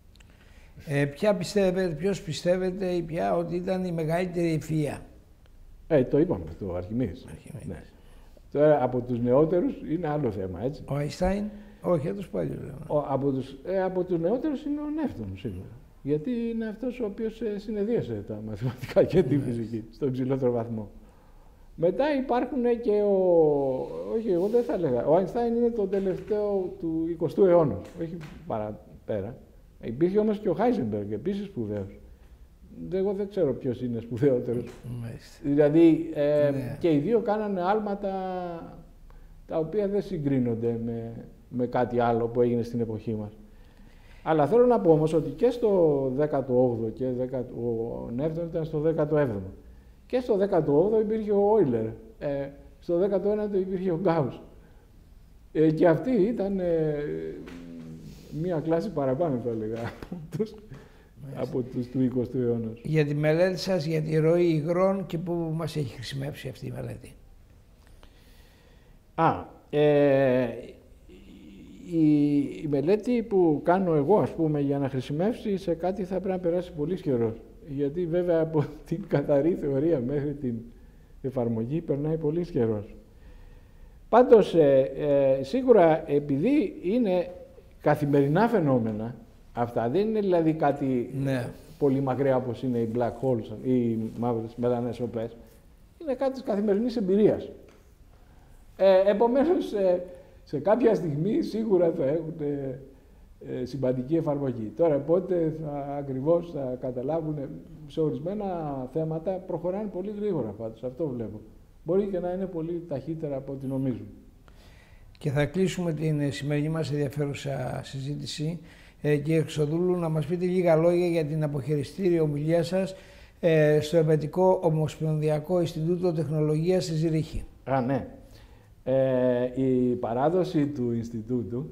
Ποιος πιστεύετε ή ποια ότι ήταν η μεγαλύτερη ευφυΐα?
Το είπαμε αυτό, ο Αρχιμίδης. Ναι. Τώρα από τους νεότερους είναι άλλο θέμα, έτσι.
Ο Αϊνστάιν, όχι, από τους παλιούς.
Από τους νεότερους είναι ο Νεύτων, σίγουρα. Γιατί είναι αυτός ο οποίος συνεδρίασε τα μαθηματικά και τη φυσική στον υψηλότερο βαθμό. Μετά υπάρχουν και όχι, εγώ δεν θα έλεγα. Ο Αϊνστάιν είναι το τελευταίο του 20ου αιώνα, όχι παραπέρα. Υπήρχε όμως και ο Χάιζενμπεργκ, επίσης σπουδαίος. Εγώ δεν ξέρω ποιος είναι σπουδαίωτερος. Δηλαδή και οι δύο κάνανε άλματα τα οποία δεν συγκρίνονται με κάτι άλλο που έγινε στην εποχή μας. Αλλά θέλω να πω όμως ότι και στο 18ο και ο Νεύτων ήταν στο 17ο. Και στο 18ο υπήρχε ο Όιλερ. Στο 19ο υπήρχε ο Γκάους. Και αυτοί ήταν μία κλάση παραπάνω, θα έλεγα, από τους του 20ου αιώνα.
Για τη μελέτη σας, για τη ροή υγρών και πού μας έχει χρησιμεύσει αυτή η μελέτη?
Η μελέτη που κάνω εγώ, ας πούμε, για να χρησιμεύσει σε κάτι θα πρέπει να περάσει πολύ καιρός. Γιατί βέβαια από την καθαρή θεωρία μέχρι την εφαρμογή περνάει πολύ καιρός. Πάντως, σίγουρα επειδή είναι καθημερινά φαινόμενα, αυτά δεν είναι δηλαδή κάτι πολύ μακριά όπως είναι οι black holes ή οι μαύρες μελανές οπές. Είναι κάτι της καθημερινής εμπειρίας. Επομένως, σε κάποια στιγμή σίγουρα θα έχουν σημαντική εφαρμογή. Τώρα πότε ακριβώς θα καταλάβουν, σε ορισμένα θέματα προχωράνε πολύ γρήγορα πάντως, αυτό βλέπω. Μπορεί και να είναι πολύ ταχύτερα από ό,τι νομίζουν. Και
θα κλείσουμε την σημερινή μας ενδιαφέρουσα συζήτηση. Κύριε Χρυστοδούλου, να μας πείτε λίγα λόγια για την αποχαιριστήρια ομιλία σας στο Ελβετικό Ομοσπονδιακό Ινστιτούτο Τεχνολογίας στη Ζηρίχη.
Ναι. Η παράδοση του Ινστιτούτου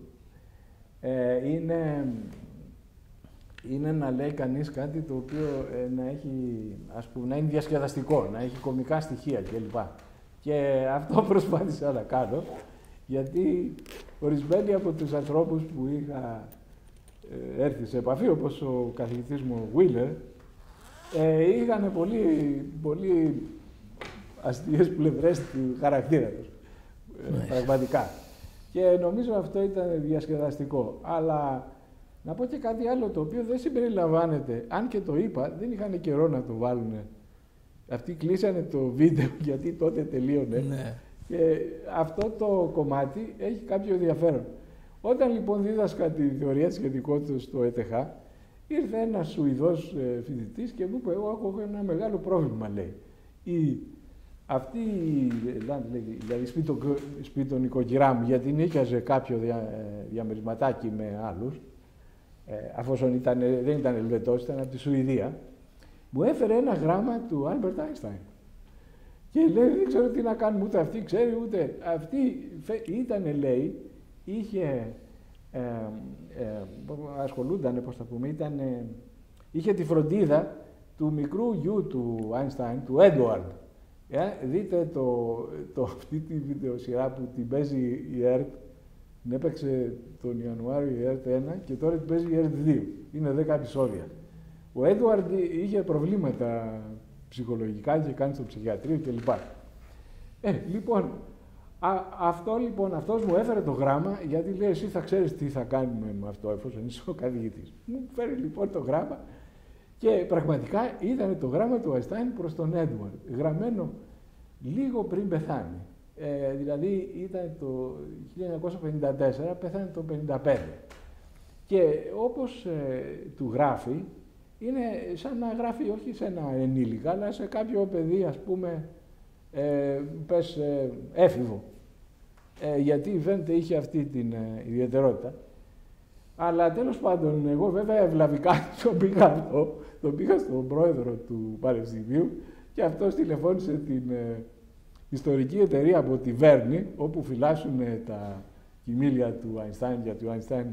είναι να λέει κανείς κάτι το οποίο να είναι διασκεδαστικό, να έχει κωμικά στοιχεία κλπ. Και αυτό προσπάθησα να κάνω, γιατί ορισμένοι από τους ανθρώπους που είχα έρθει σε επαφή, όπως ο καθηγητής μου Wheeler, είχαν πολύ αστείες πλευρές του χαρακτήρα τους, πραγματικά. Και νομίζω αυτό ήταν διασκεδαστικό. Αλλά να πω και κάτι άλλο το οποίο δεν συμπεριλαμβάνεται, αν και το είπα, δεν είχαν καιρό να το βάλουν. Αυτοί κλείσανε το βίντεο γιατί τότε τελείωνε.
Ναι.
Και αυτό το κομμάτι έχει κάποιο ενδιαφέρον. Όταν λοιπόν δίδασκα τη θεωρία της σχετικότητας στο ΕΤΧ, ήρθε ένας Σουηδός φοιτητής και μου είπε: εγώ έχω ένα μεγάλο πρόβλημα, λέει. Αυτή, δηλαδή σπίτι νοικοκυρά μου, γιατί νίκιαζε κάποιο διαμερισματάκι με άλλους, αφόσον δεν ήταν Ελβετός, ήταν από τη Σουηδία, μου έφερε ένα γράμμα του Άλμπερτ Άινστάιν. Και λέει: δεν ξέρω τι να κάνουμε, ούτε αυτή ξέρει, ούτε αυτή ήταν, λέει, ασχολούνταν, πώς θα πούμε, είχε τη φροντίδα του μικρού γιου του Άινστάιν, του Έντουαρντ. Δείτε αυτή τη βιντεοσυρά που την παίζει η ΕΡΤ, την έπαιξε τον Ιανουάριο η ΕΡΤ 1 και τώρα την παίζει η ΕΡΤ 2. Είναι 10 επεισόδια. Ο Έντουαρντ είχε προβλήματα ψυχολογικά και κάνει στο ψυχιατρίο κλπ. Λοιπόν, αυτός μου έφερε το γράμμα, γιατί λέει: εσύ θα ξέρεις τι θα κάνουμε με αυτό, εφόσον είσαι ο καθηγητής. Μου φέρει λοιπόν το γράμμα και πραγματικά ήταν το γράμμα του Αϊνστάιν προς τον Έντουαρντ, γραμμένο λίγο πριν πεθάνει. Δηλαδή ήταν το 1954, πέθανε το 1955. Και όπως του γράφει, είναι σαν να γράφει όχι σε ένα ενήλικα, αλλά σε κάποιο παιδί, ας πούμε, έφηβο. Γιατί φαίνεται είχε αυτή την ιδιαιτερότητα. Αλλά τέλος πάντων, εγώ βέβαια ευλαβικά τον πήγα στον πρόεδρο του Πανεπιστημίου και αυτός τηλεφώνησε την ιστορική εταιρεία από τη Βέρνη, όπου φυλάσσουν τα κοιμήλια του Αϊνστάιν, γιατί ο Αϊνστάιν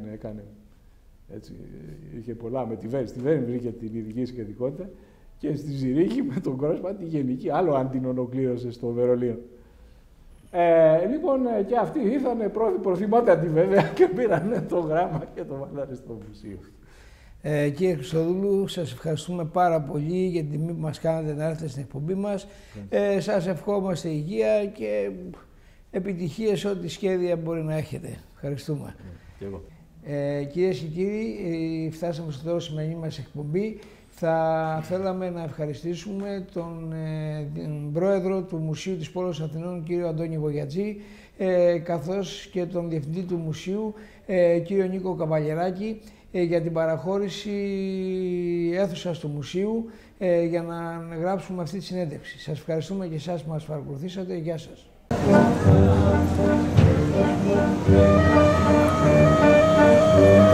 είχε πολλά με τη Βέρνη. Στη Βέρνη βρήκε την ειδική σχετικότητα και στη Ζηρίχη με τον Κρόσπαν τη γενική, άλλο αν την ονοκλήρωσε στο Βερολίνο. Λοιπόν, και αυτοί ήρθανε προθυμότατοι βέβαια και πήραν το γράμμα και το βάλανε στο μουσείο.
Κύριε Χρυστοδούλου, σας ευχαριστούμε πάρα πολύ για την τιμή που μας κάνατε να έρθετε στην εκπομπή μας. Σας ευχόμαστε υγεία και επιτυχίες ό,τι σχέδια μπορεί να έχετε. Ευχαριστούμε.
Και εγώ.
Κυρίες και κύριοι, φτάσαμε στο τέλος σημερινή μας εκπομπή. Θα θέλαμε να ευχαριστήσουμε τον πρόεδρο του Μουσείου της Πόλεως Αθηνών, κύριο Αντώνη Βογιατζή, καθώς και τον διευθυντή του Μουσείου, κύριο Νίκο Καβαλιεράκη, για την παραχώρηση αίθουσας του Μουσείου για να γράψουμε αυτή τη συνέντευξη. Σας ευχαριστούμε και εσάς που μας παρακολουθήσατε. Γεια σας.